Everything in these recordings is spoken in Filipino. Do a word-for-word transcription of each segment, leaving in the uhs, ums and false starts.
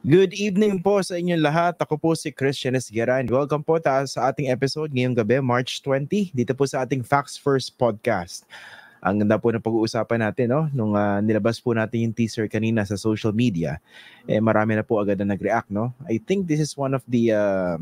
Good evening po sa inyong lahat. Ako po si Christian Esguerra and welcome po ta sa ating episode ngayong gabi, March twentieth, dito po sa ating Facts First podcast. Ang ganda po ng pag-uusapan natin, no? Nung uh, nilabas po natin yung teaser kanina sa social media, eh marami na po agad na nag-react, no? I think this is one of the uh,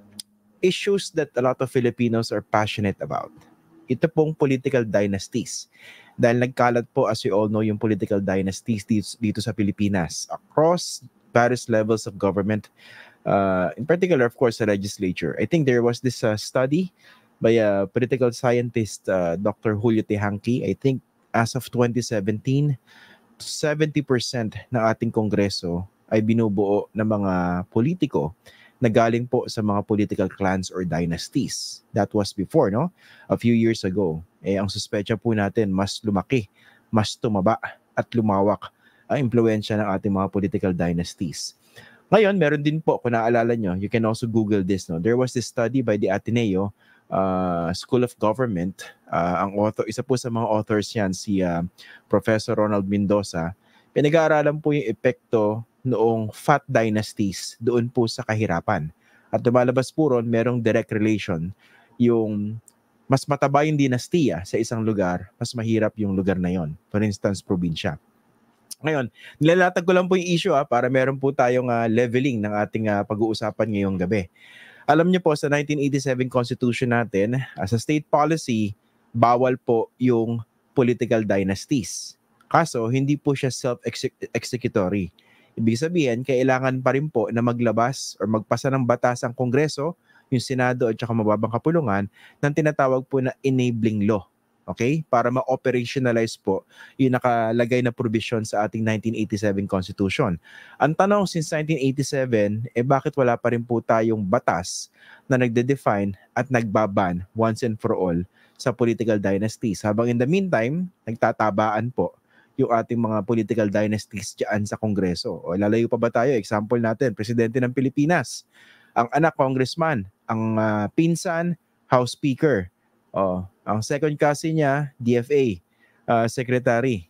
issues that a lot of Filipinos are passionate about. Ito pong political dynasties. Dahil nagkalat po, as you all know, yung political dynasties dito, dito sa Pilipinas across various levels of government, uh, in particular, of course, the legislature. I think there was this uh, study by a political scientist, uh, Doctor Julio Tehanqui. I think as of twenty seventeen, seventy percent ng ating kongreso ay binubuo ng mga politiko na galing po sa mga political clans or dynasties. That was before, no? A few years ago. Eh, ang suspecha po natin, mas lumaki, mas tumaba at lumawak ang impluensya ng ating mga political dynasties. Ngayon, meron din po, kung naalala nyo, you can also Google this, no? There was this study by the Ateneo uh, School of Government. Uh, ang author, isa po sa mga authors yan, si uh, Professor Ronald Mendoza. Pinag-aaralan po yung epekto noong fat dynasties doon po sa kahirapan. At lumalabas po ron, merong direct relation. Yung mas mataba yung dinastiya sa isang lugar, mas mahirap yung lugar na yon. For instance, probinsya. Ngayon, nilalatag ko lang po yung issue ah, para meron po tayong uh, leveling ng ating uh, pag-uusapan ngayong gabi. Alam niyo po, sa nineteen eighty-seven Constitution natin, as a state policy, bawal po yung political dynasties. Kaso, hindi po siya self-executory. Ibig sabihin, kailangan pa rin po na maglabas or magpasa ng batas ang Kongreso, yung Senado at saka mababang kapulungan, ng tinatawag po na enabling law. Okay? Para ma-operationalize po yung nakalagay na provision sa ating nineteen eighty-seven Constitution. Ang tanong, since nineteen eighty-seven, eh bakit wala pa rin po tayong batas na nagde-define at nagbaban once and for all sa political dynasties? Habang in the meantime, nagtatabaan po yung ating mga political dynasties dyan sa Kongreso. O lalayo pa ba tayo? Example natin, Presidente ng Pilipinas. Ang anak, congressman. Ang uh, pinsan, House Speaker. Oh, ang second cousin niya, D F A, uh, secretary.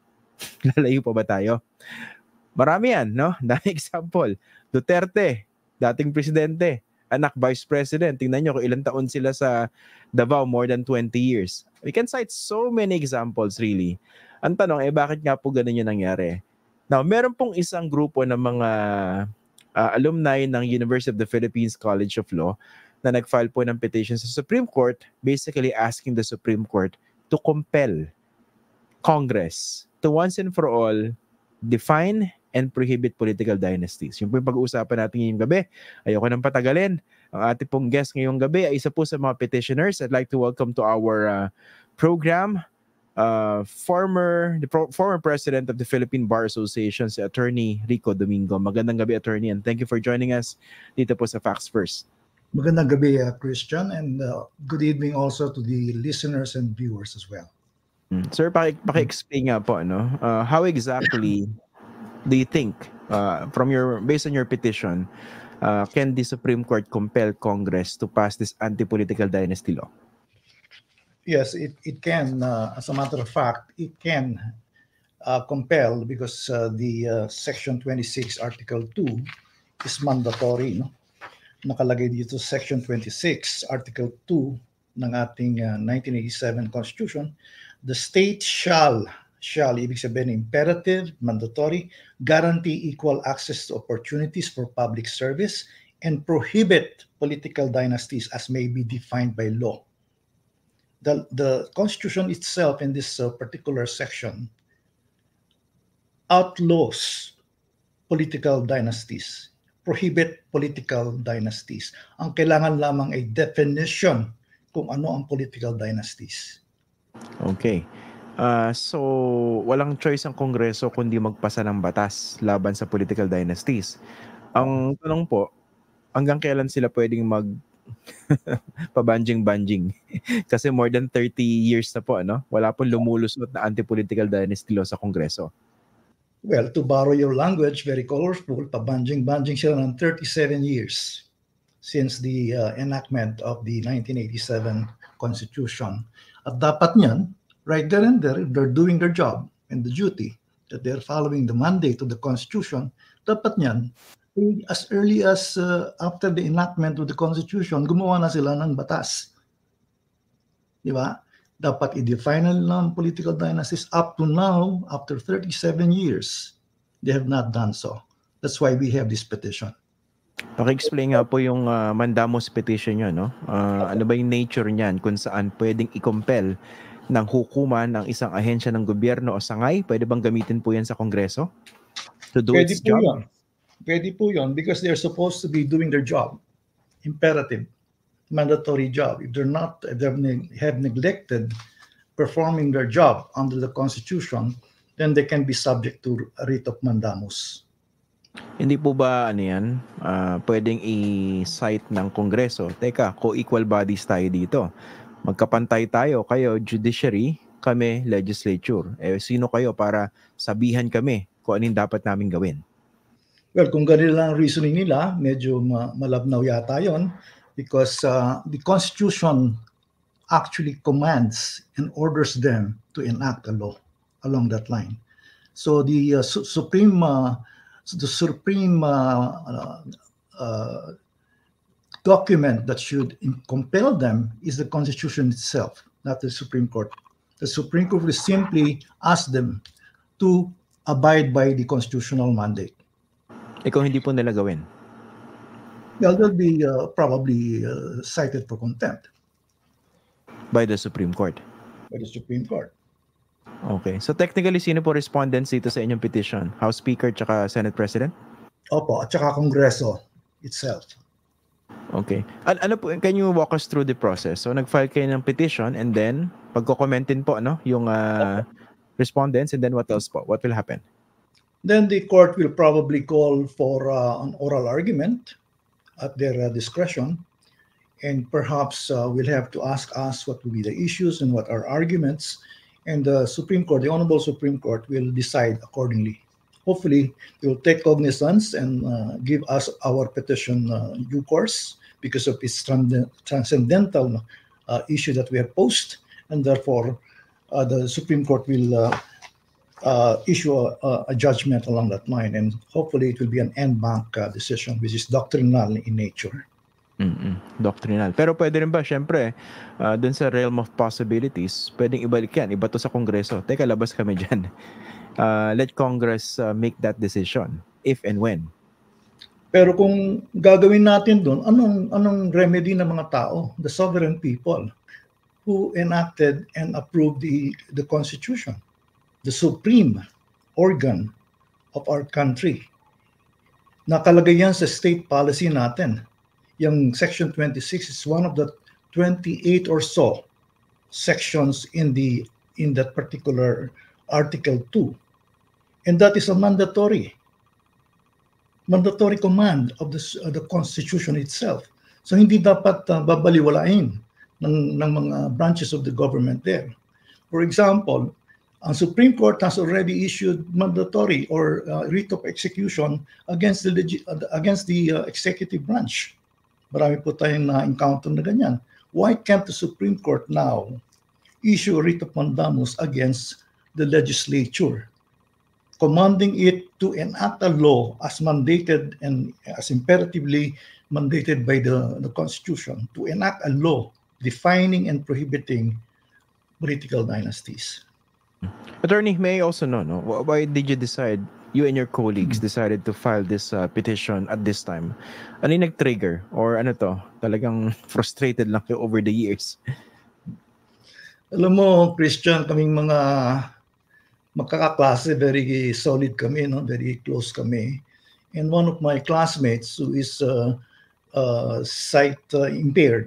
Lalayo pa ba tayo? Marami yan, no? Dahil example, Duterte, dating presidente, anak vice president. Tingnan nyo kung ilang taon sila sa Davao, more than twenty years. We can cite so many examples really. Ang tanong, eh bakit nga po ganun yung nangyari? Now, meron pong isang grupo ng mga uh, alumni ng University of the Philippines College of Law na nag-file po ng petition sa Supreme Court, basically asking the Supreme Court to compel Congress to once and for all define and prohibit political dynasties. Yung po yung pag-uusapan natin ngayong gabi. Ayoko nang patagalin. Ang ating pong guest ngayong gabi ay isa po sa mga petitioners. I'd like to welcome to our uh, program uh, former the pro- former president of the Philippine Bar Association, si Attorney Rico Domingo. Magandang gabi, Attorney, and thank you for joining us dito po sa Facts First. Magandang gabi, uh, Christian, and uh, good evening also to the listeners and viewers as well. Mm. Sir, paki- paki-explain nga po, ano, uh, how exactly do you think, uh, from your based on your petition, uh, can the Supreme Court compel Congress to pass this anti-political dynasty law? Yes, it, it can. Uh, as a matter of fact, it can uh, compel because uh, the uh, Section twenty-six, Article two is mandatory, no? Nakalagay dito Section twenty-six, Article two ng ating uh, nineteen eighty-seven Constitution, the state shall, shall, ibig sabihin imperative, mandatory, guarantee equal access to opportunities for public service, and prohibit political dynasties as may be defined by law. The, the Constitution itself in this uh, particular section outlaws political dynasties, prohibit political dynasties. Ang kailangan lamang ay definition kung ano ang political dynasties. Okay. Uh, so, walang choice ang Kongreso kundi magpasa ng batas laban sa political dynasties. Ang tanong po, hanggang kailan sila pwedeng mag pabanjing-banjing? Kasi more than thirty years na po, ano? Wala pong lumulusot na anti-political dynasty law sa Kongreso. Well, to borrow your language, very colorful, pabanjing-banjing sila ng thirty-seven years since the uh, enactment of the nineteen eighty-seven Constitution. At dapat niyan, right there and there, if they're doing their job and the duty, that they're following the mandate of the Constitution, dapat niyan, as early as uh, after the enactment of the Constitution, gumawa na sila ng batas. Di ba? Dapat i-define na ng political dynasties. Up to now, after thirty-seven years, they have not done so. That's why we have this petition. Paki-explain nga po yung uh, mandamus petition nyo, no? Uh, ano ba yung nature niyan kung saan pwedeng i-compel ng hukuman ng isang ahensya ng gobyerno o sangay? Pwede bang gamitin po yan sa Kongreso to do Pwede its po job? yun. Pwede po yun because they're supposed to be doing their job. Imperative, mandatory job. If they're not, if they have neglected performing their job under the Constitution, then they can be subject to a writ of mandamus. Hindi po ba ano yan, uh, pwedeng i-cite ng Kongreso? Teka, co-equal bodies tayo dito. Magkapantay tayo, kayo judiciary, kami legislature. Eh, sino kayo para sabihan kami kung anong dapat namin gawin? Well, kung ganun lang ang reasoning nila, medyo ma- malabnaw yata yun because uh, the Constitution actually commands and orders them to enact a law along that line. So the uh, su- Supreme uh, the Supreme uh, uh, uh, document that should compel them is the Constitution itself, not the Supreme Court. The Supreme Court will simply ask them to abide by the constitutional mandate. Eh kung hindi po nila gawin? Well, they'll be uh, probably uh, cited for contempt. By the Supreme Court? By the Supreme Court. Okay. So technically, sino po respondents dito sa inyong petition? House Speaker tsaka Senate President? Opo, at saka Kongreso itself. Okay. An ano po, can you walk us through the process? So nag-file kayo ng petition and then pagko-commentin po ano, yung uh, respondents and then what else po? What will happen? Then the court will probably call for uh, an oral argument at their uh, discretion, and perhaps uh, we'll have to ask us what will be the issues and what are arguments, and the Supreme Court, the Honorable Supreme Court, will decide accordingly. Hopefully, they will take cognizance and uh, give us our petition uh, due course because of its transcendental uh, issue that we have posed, and therefore uh, the Supreme Court will uh, uh, issue a, a judgment along that line, and hopefully it will be an en banc uh, decision which is doctrinal in nature. Mm-mm. Doctrinal. Pero pwede rin ba, syempre, uh, dun sa realm of possibilities, pwedeng ibalik yan, iba to sa Kongreso. Teka, labas kami dyan. Uh, let Congress uh, make that decision, if and when. Pero kung gagawin natin dun, anong, anong remedy ng mga tao, the sovereign people, who enacted and approved the, the Constitution, the supreme organ of our country. Nakalagay yan sa state policy natin. Yung Section twenty-six is one of the twenty-eight or so sections in the in that particular Article two. And that is a mandatory mandatory command of the, uh, the Constitution itself. So hindi dapat uh, babaliwalain ng, ng mga branches of the government there. For example, ang Supreme Court has already issued mandatory or uh, writ of execution against the against the uh, executive branch. Marami po tayong na-encounter na ganyan. Why can't the Supreme Court now issue a writ of mandamus against the legislature, commanding it to enact a law as mandated and as imperatively mandated by the, the Constitution, to enact a law defining and prohibiting political dynasties? Attorney, may I also know, no? Why did you decide, you and your colleagues decided to file this uh, petition at this time? Ano yung nag-trigger? Or ano to? Talagang frustrated lang kayo over the years? Alam mo, Christian, kaming mga magkakaklase, very solid kami, no? Very close kami. And one of my classmates who is uh, uh, sight uh, impaired,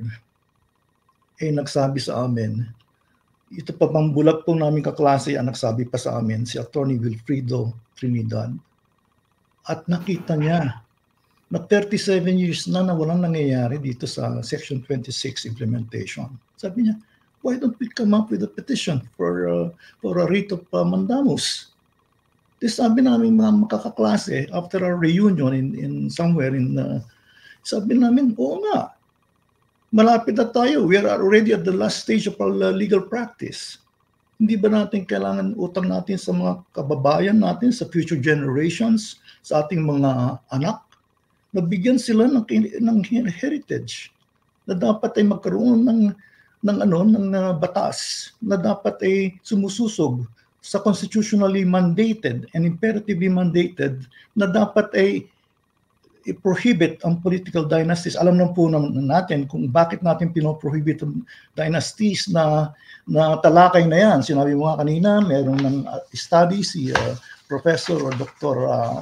eh nagsabi sa amin, ito pa bang bulag po namin kaklase ang nagsabi pa sa amin, si Attorney Wilfredo Trinidad. At nakita niya na thirty-seven years na na walang nangyayari dito sa Section twenty-six implementation. Sabi niya, why don't we come up with a petition for uh, for a writ of uh, mandamus? Di sabi namin mga makakaklase after our reunion in, in somewhere in, uh, sabi namin, oo nga, malapit na tayo. We are already at the last stage of our legal practice. Hindi ba natin kailangan utang natin sa mga kababayan natin, sa future generations, sa ating mga anak, Nabigyan sila ng, ng heritage na dapat ay magkaroon ng ng ano ng uh, batas na dapat ay sumususog sa constitutionally mandated and imperatively mandated na dapat ay i-prohibit ang political dynasties. Alam na po natin kung bakit natin pinoprohibit ang dynasties na na talakay na yan. Sinabi mo nga kanina, meron ng uh, study si uh, Professor or Doctor Uh,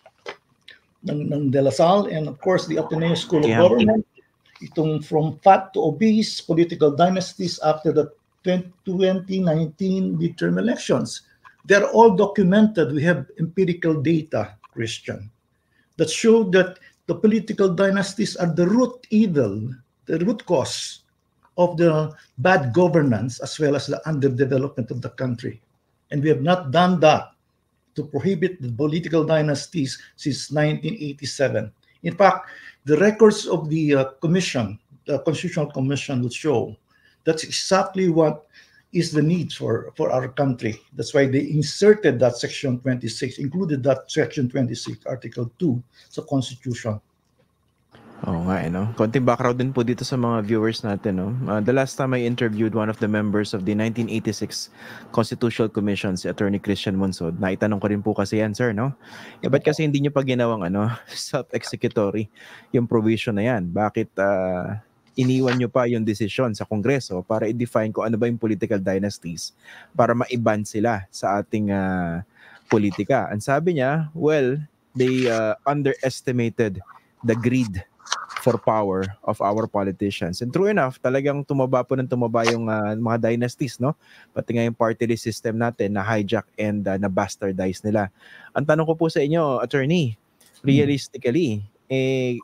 ng, ng De La Salle and of course the Ateneo School of Yeah. Government. Itong From Fat to Obese, Political Dynasties After the twenty nineteen midterm elections. They're all documented. We have empirical data, Christian, that show that the political dynasties are the root evil, the root cause of the bad governance as well as the underdevelopment of the country. And we have not done that to prohibit the political dynasties since nineteen eighty-seven. In fact, the records of the uh, commission, the Constitutional Commission would show that's exactly what is the need for, for our country. That's why they inserted that Section twenty-six, included that Section twenty-six, Article two sa Constitution. Oo nga, eh, no? Konting background din po dito sa mga viewers natin, no? Uh, the last time I interviewed one of the members of the nineteen eighty-six Constitutional Commission, si Attorney Christian Monsod, naitanong ko rin po kasi yan, sir, no? Eh, ba't kasi hindi nyo pa ginawang, ano, self-executory yung provision na yan? Bakit uh, iniwan nyo pa yung desisyon sa Kongreso para i-define kung ano ba yung political dynasties para maiban sila sa ating uh, politika? Ang sabi niya, well, they uh, underestimated the greed for power of our politicians. And true enough, talagang tumaba po ng tumaba yung uh, mga dynasties, no? Pati nga yung party list system natin na hijack and uh, na bastardize nila. Ang tanong ko po sa inyo, attorney, realistically, eh,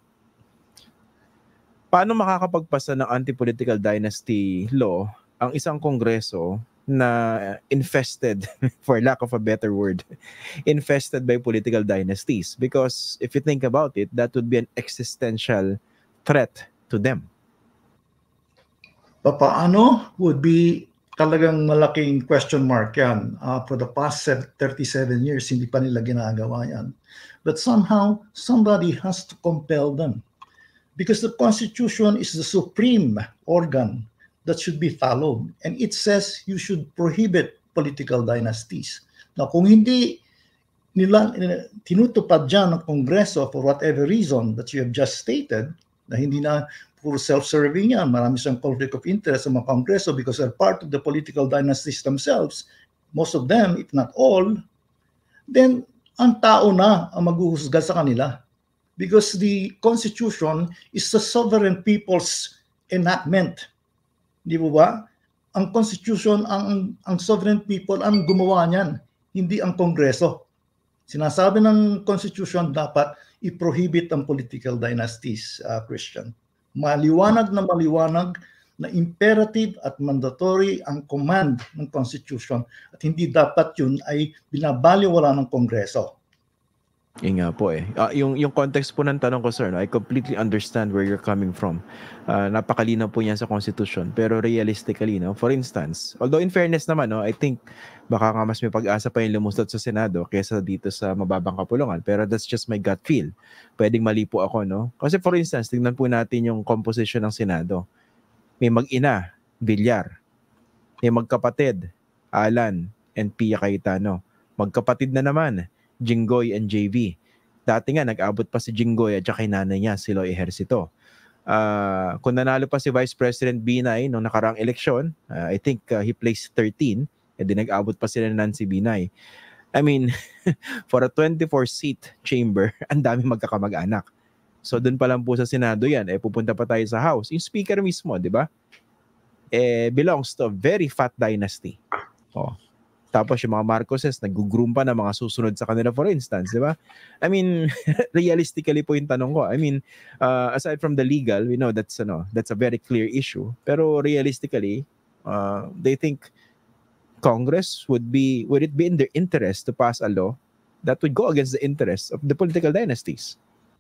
paano makakapagpasa ng anti-political dynasty law ang isang kongreso na infested, for lack of a better word, infested by political dynasties? Because if you think about it, that would be an existential threat to them. Paano would be talagang malaking question mark yan. Uh, for the past thirty-seven years, hindi pa nila ginagawa yan. But somehow, somebody has to compel them. Because the Constitution is the supreme organ that should be followed. And it says you should prohibit political dynasties. Now, kung hindi nila tinutupad dyan ng Kongreso for whatever reason that you have just stated, na hindi na puro self-serving yan, marami siyang conflict of interest sa mga Kongreso because they're part of the political dynasties themselves, most of them, if not all, then ang tao na ang maghuhusga sa kanila. Because the Constitution is the sovereign people's enactment. Di ba ba? Ang Constitution, ang, ang sovereign people ang gumawa niyan, hindi ang Kongreso. Sinasabi ng Constitution dapat i-prohibit ang political dynasties, uh, Christian. Maliwanag na maliwanag na imperative at mandatory ang command ng Constitution at hindi dapat yun ay binabaliwala ng Kongreso. Yun nga po eh. Uh, yung, yung context po ng tanong ko, sir, no, I completely understand where you're coming from. Uh, napakalinaw po yan sa Constitution. Pero realistically, no, for instance, although in fairness naman, no, I think baka nga mas may pag-asa pa yung lumusot sa Senado kaysa dito sa mababang kapulungan. Pero that's just my gut feel. Pwedeng mali po ako, no? Kasi for instance, tingnan po natin yung composition ng Senado. May mag-ina, Villar. May magkapatid, Alan and Pia Cayetano. Magkapatid na naman, Jinggoy and J V. Dati nga, nag-abot pa si Jinggoy at saka yung nanay niya, si Loy Ejercito. Uh, kung nanalo pa si Vice President Binay nung nakaraang eleksyon, uh, I think uh, he placed thirteen, and then nag-abot pa sila ng Nancy Binay. I mean, for a twenty-four seat chamber, ang dami magkakamag-anak. So doon pa lang po sa Senado yan, eh pupunta pa tayo sa House. Yung speaker mismo, di ba? Eh, belongs to a very fat dynasty. Oh. Tapos yung mga Marcoses, nag-groom pa na mga susunod sa kanila, for instance, di ba? I mean, realistically po yung tanong ko. I mean, uh, aside from the legal, we know that's, ano, that's a very clear issue. Pero realistically, uh, they think Congress would be, would it be in their interest to pass a law that would go against the interests of the political dynasties?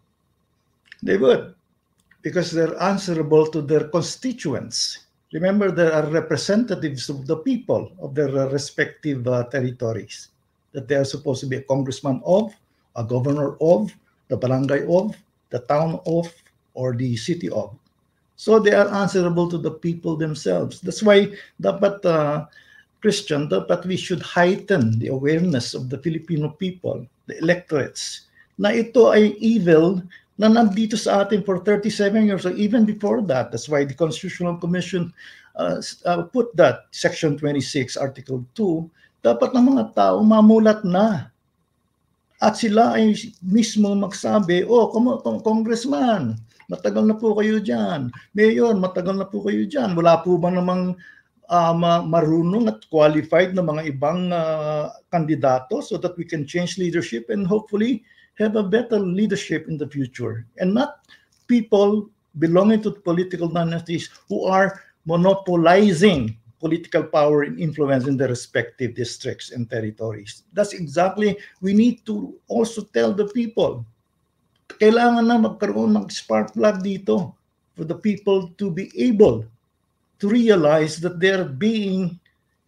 They would, because they're answerable to their constituents. Remember, there are representatives of the people of their uh, respective uh, territories that they are supposed to be a congressman of, a governor of, the barangay of, the town of, or the city of. So they are answerable to the people themselves. That's why dapat uh, Christian, dapat we should heighten the awareness of the Filipino people, the electorates, na ito ay evil na nandito sa atin for thirty-seven years or even before that. That's why the Constitutional Commission uh, uh, put that Section twenty-six, Article two, dapat ng mga tao mamulat na. At sila ay mismo magsabi, oh, congressman, matagal na po kayo dyan. Mayor, matagal na po kayo dyan. Wala po ba namang uh, marunong at qualified na mga ibang uh, kandidato so that we can change leadership and hopefully have a better leadership in the future. And not people belonging to political dynasties who are monopolizing political power and influence in their respective districts and territories. That's exactly, we need to also tell the people, kailangan na magkaroon ng spark plug dito for the people to be able to realize that they're being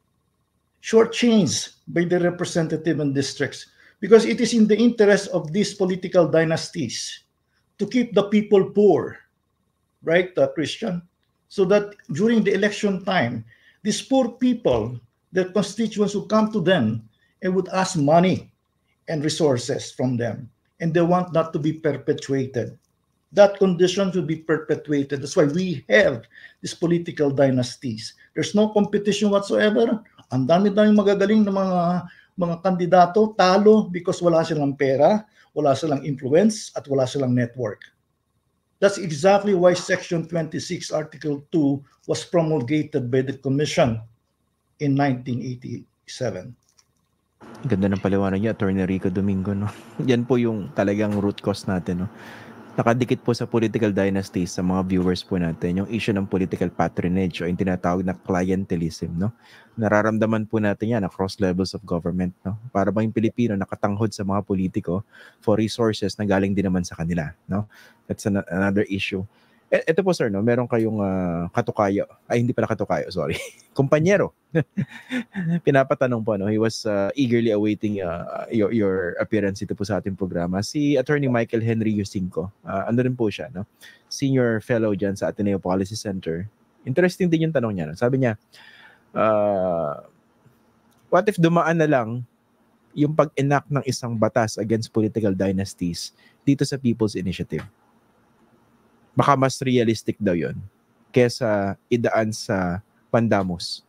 shortchanged by the representative and districts, because it is in the interest of these political dynasties to keep the people poor, right, uh, Christian? So that during the election time, these poor people, their constituents would come to them and would ask money and resources from them, and they want that to be perpetuated. That condition should be perpetuated. That's why we have these political dynasties. There's no competition whatsoever. Ang dami-dami magagaling na mga mga kandidato, talo because wala silang pera, wala silang influence, at wala silang network. That's exactly why Section twenty-six, Article two was promulgated by the Commission in nineteen eighty-seven. Ganda ng paliwanag niya, Attorney Rico Domingo, no? Yan po yung talagang root cause natin, no? Nakadikit po sa political dynasties sa mga viewers po natin, yung issue ng political patronage o yung tinatawag na clientelism, no? Nararamdaman po natin yan across levels of government, no? Para bang yung Pilipino nakatanghod sa mga politiko for resources na galing din naman sa kanila, no? That's an- another issue. E- ito po sir, no? Meron kayong uh, katukayo. Ay, hindi pala katukayo, sorry. Kumpanyero. Pinapatanong po, no? He was uh, eagerly awaiting uh, your, your appearance dito po sa ating programa. Si Attorney Michael Henry Yusinko. Uh, ano rin po siya, no? Senior fellow dyan sa Ateneo Policy Center. Interesting din yung tanong niya. No? Sabi niya, uh, what if dumaan na lang yung pag-enact ng isang batas against political dynasties dito sa People's Initiative? Baka mas realistic daw yun kesa idaan sa pandamos.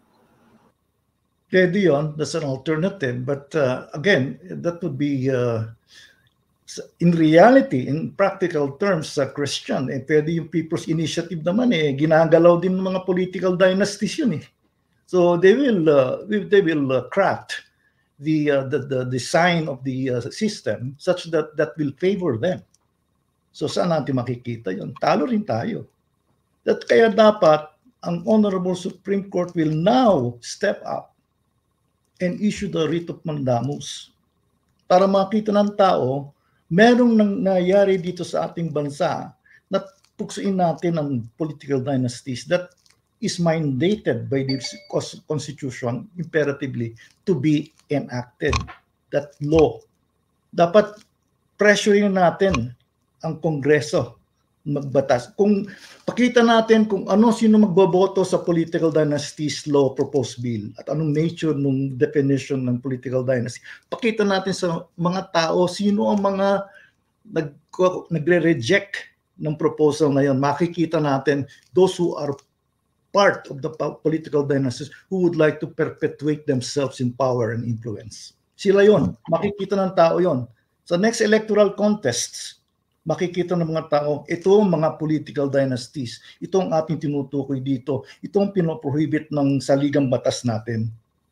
Pwede yun. That's an alternative. But uh, again, that would be, uh, in reality, in practical terms, uh, Christian, eh, pwede yung People's Initiative naman, eh, ginagalaw din ng mga political dynasties yun. Eh. So they will, uh, they will uh, craft the, uh, the, the design of the uh, system such that that will favor them. So saan natin makikita yun? Talo rin tayo. That kaya dapat ang Honorable Supreme Court will now step up and issue the writ of mandamus para makita ng tao merong nangyayari dito sa ating bansa na tuksuin natin ang political dynasties that is mandated by the Constitution imperatively to be enacted. That law. Dapat pressurein natin ang Kongreso magbatas. Kung pakita natin kung ano sino magboboto sa political dynasties law proposed bill at anong nature ng definition ng political dynasty. Pakita natin sa mga tao sino ang mga nag nagre-reject ng proposal na yon. Makikita natin those who are part of the political dynasties who would like to perpetuate themselves in power and influence. Sila yon. Makikita ng tao yon. Sa next electoral contests, makikita ng mga tao, ito mga political dynasties, ito ang ating tinutukoy dito, ito ang pinoprohibit ng saligang batas natin.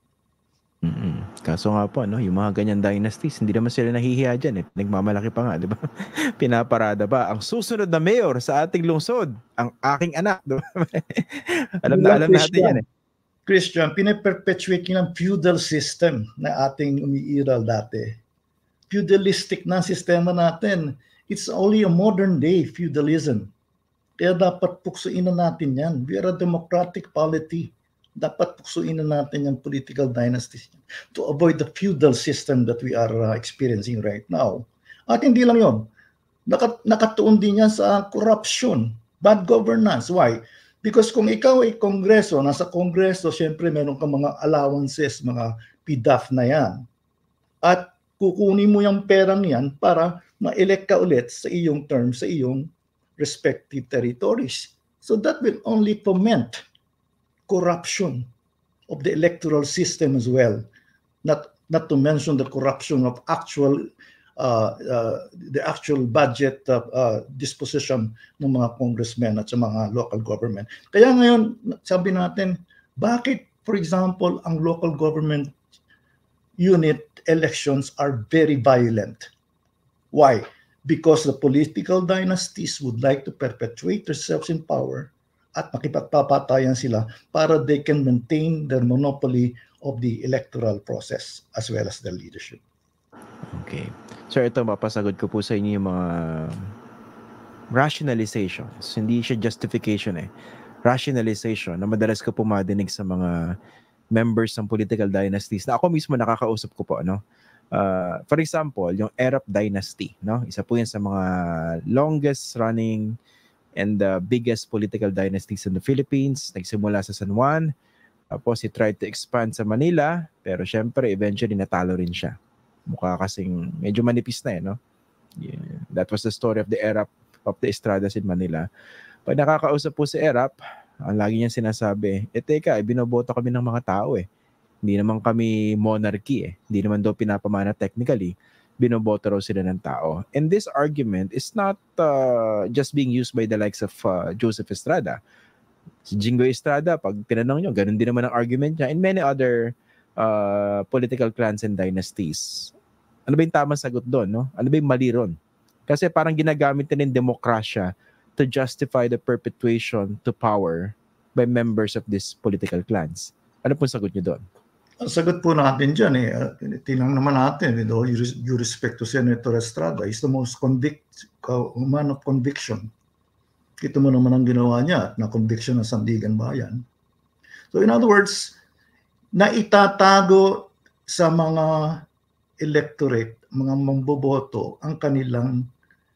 Mm-mm. Kaso nga po, no, yung mga ganyan dynasties, hindi naman sila nahihiya dyan. Eh. Nagmamalaki pa nga, di ba? Pinaparada ba? Ang susunod na mayor sa ating lungsod, ang aking anak. Diba? alam na alam natin yan eh. Christian, pinaperpetuate ng feudal system na ating umiiral dati. Feudalistic na sistema natin. It's only a modern day feudalism. Kaya dapat puksuin na natin yan. We are a democratic polity. Dapat puksuin na natin yung political dynasties to avoid the feudal system that we are uh, experiencing right now. At hindi lang yon. Naka, nakatuon din yan sa corruption, bad governance. Why? Because kung ikaw ay kongreso, nasa kongreso, syempre meron kang mga allowances, mga P D A F na yan. At kukunin mo yung perang yan para ma-elect ka ulit sa iyong term, sa iyong respective territories. So that will only foment corruption of the electoral system as well. Not, not to mention the corruption of actual Uh, uh, the actual budget uh, uh, disposition ng mga congressmen at sa mga local government. Kaya ngayon, sabi natin, bakit, for example, ang local government unit elections are very violent? Why? Because the political dynasties would like to perpetuate themselves in power at makipagpapatayan sila para they can maintain their monopoly of the electoral process as well as their leadership. Okay. Sir, ito mapasagot ko po sa inyo yung mga rationalizations. Hindi siya justification eh. Rationalization na madalas ko po madinig sa mga members ng political dynasties na ako mismo nakakausap ko po, ano? Uh, for example, yung Arab dynasty, no? Isa po yan sa mga longest running and the biggest political dynasties in the Philippines. Nagsimula sa San Juan, tapos he tried to expand sa Manila, pero syempre eventually natalo rin siya. Mukha kasing medyo manipis na eh, no? Yeah. That was the story of the Arab of the Estradas in Manila. Pag nakakausap po si Arab, ang lagi niyang sinasabi, eh teka, binoboto kami ng mga tao eh. Hindi naman kami monarchy eh. Hindi naman daw pinapamana technically. Binoboto raw sila ng tao. And this argument is not uh, just being used by the likes of uh, Joseph Estrada. Si Jingo Estrada, pag tinanong nyo, ganun din naman ang argument niya. And many other uh, political clans and dynasties. Ano ba yung tamang sagot doon? No? Ano ba yung mali ron? Kasi parang ginagamit na ng demokrasya to justify the perpetuation to power by members of these political clans. Ano pong sagot niyo doon? Ang sagot po natin dyan, eh, tinang naman natin, with all due respect to Senator Estrada, is the most convict, uh, man of conviction. Kita mo naman ang ginawa niya na conviction ng Sandigan Bayan. So in other words, naitatago sa mga electorate, mga mamboboto, ang kanilang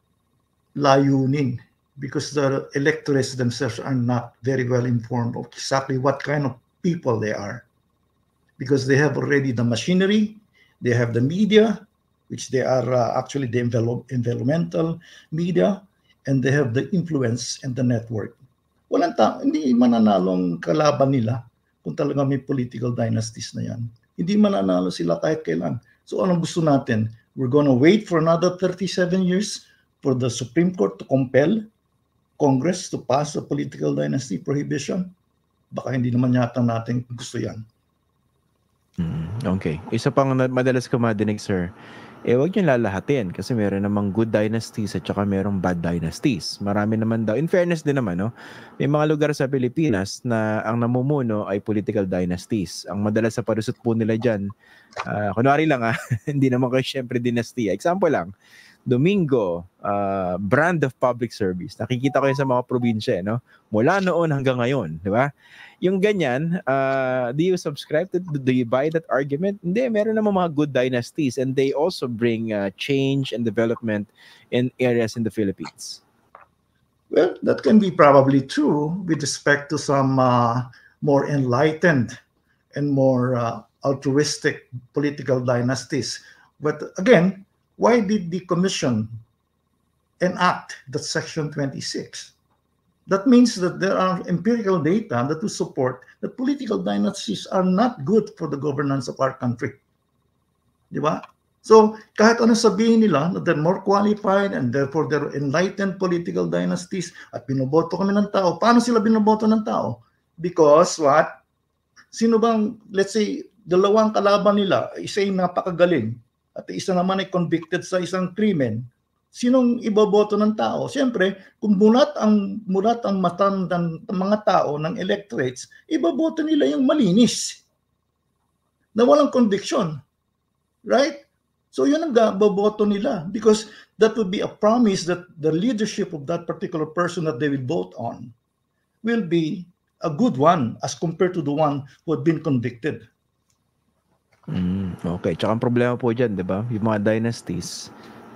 layunin because the electorates themselves are not very well informed of exactly what kind of people they are. Because they have already the machinery, they have the media, which they are uh, actually the envelop environmental media, and they have the influence and the network. Walang ta hindi mananalong kalaban nila kung talaga may political dynasties na yan. Hindi mananalo sila kahit kailan. So anong gusto natin? We're gonna wait for another thirty-seven years for the Supreme Court to compel Congress to pass a political dynasty prohibition? Baka hindi naman yata natin gusto yan. Okay. Isa pang madalas ko madinig, sir, eh wag niyo lalahatin kasi meron namang good dynasties at saka merong bad dynasties. Marami naman daw. In fairness din naman, no? May mga lugar sa Pilipinas na ang namumuno ay political dynasties. Ang madalas sa parusot po nila dyan, uh, kunwari lang ah, hindi naman kayo syempre dynasty. Example lang, Domingo, uh, brand of public service. Nakikita ko yun sa mga probinsya, no? Mula noon hanggang ngayon, di ba? Yung ganyan, uh, do you subscribe to, do you buy that argument? Hindi, meron naman mga good dynasties and they also bring uh, change and development in areas in the Philippines. Well, that can be probably true with respect to some uh, more enlightened and more uh, altruistic political dynasties. But again, why did the commission enact that Section twenty-six? That means that there are empirical data that will support that political dynasties are not good for the governance of our country. Di ba? So, kahit ano sabihin nila na they're more qualified and therefore they're enlightened political dynasties at binoboto kami ng tao. Paano sila binoboto ng tao? Because what? Sino bang, let's say, dalawang kalaban nila, isa yung napakagaling at isa naman ay convicted sa isang krimen. Sinong iboboto ng tao? Siyempre, kung mulat ang mulat ang mata ng mga tao ng electorates, iboboto nila yung malinis na walang conviction. Right? So yun ang boboto nila because that would be a promise that the leadership of that particular person that they will vote on will be a good one as compared to the one who had been convicted. Mm, okay. Tsaka ang problema po dyan, di ba? Yung mga dynasties,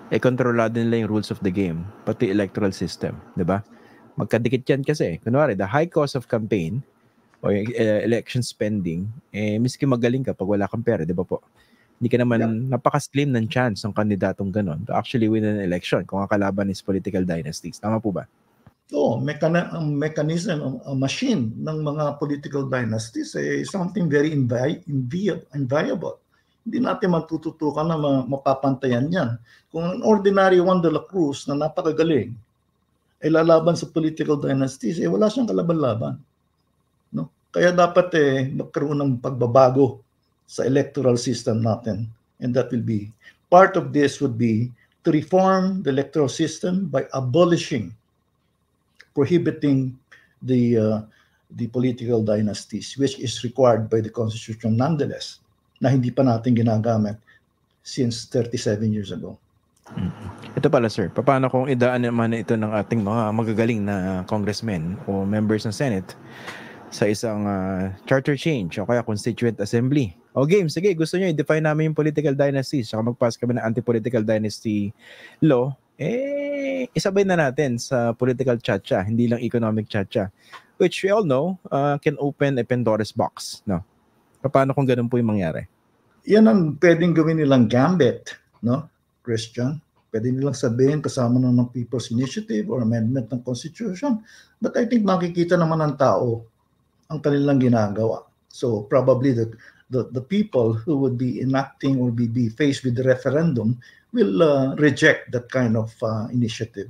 eh kontrolado nila yung rules of the game, pati electoral system, di ba? Magkadikit yan kasi. Kunwari, the high cost of campaign o yung uh, election spending, eh, miski magaling ka pag wala kang pera, di ba po? Hindi ka naman, yeah. napaka-slim ng chance ng kandidatong ganon to actually win an election kung ang kalaban is political dynasties. Tama po ba? Oo, mekana- ang mechanism, ang machine ng mga political dynasties ay eh, something very invi- invi- inviolable. Hindi natin matututukan na mapapantayan yan. Kung an ordinary Juan de la Cruz na napakagaling ay lalaban sa political dynasties, eh wala siyang kalaban-laban. No? Kaya dapat eh magkaroon ng pagbabago sa electoral system natin. And that will be, part of this would be to reform the electoral system by abolishing, prohibiting the uh, the political dynasties, which is required by the Constitution nonetheless, na hindi pa natin ginagamit since thirty-seven years ago. Ito pala sir, paano kung idaan naman ito ng ating mga magagaling na congressmen o members ng Senate sa isang uh, charter change o kaya constituent assembly? O game, sige, gusto nyo i-define namin yung political dynasties saka mag-pass kami ng anti-political dynasty law, eh, isabay na natin sa political chacha, hindi lang economic chacha, which we all know uh, can open a Pandora's box. No? Paano kung ganun po yung mangyari? Yan ang pwedeng gawin nilang gambit, no, Christian? Pwede nilang sabihin kasama na ng People's Initiative or amendment ng Constitution. But I think makikita naman ng tao ang kanilang ginagawa. So probably the, the, the people who would be enacting or be, be faced with the referendum will uh, reject that kind of uh, initiative.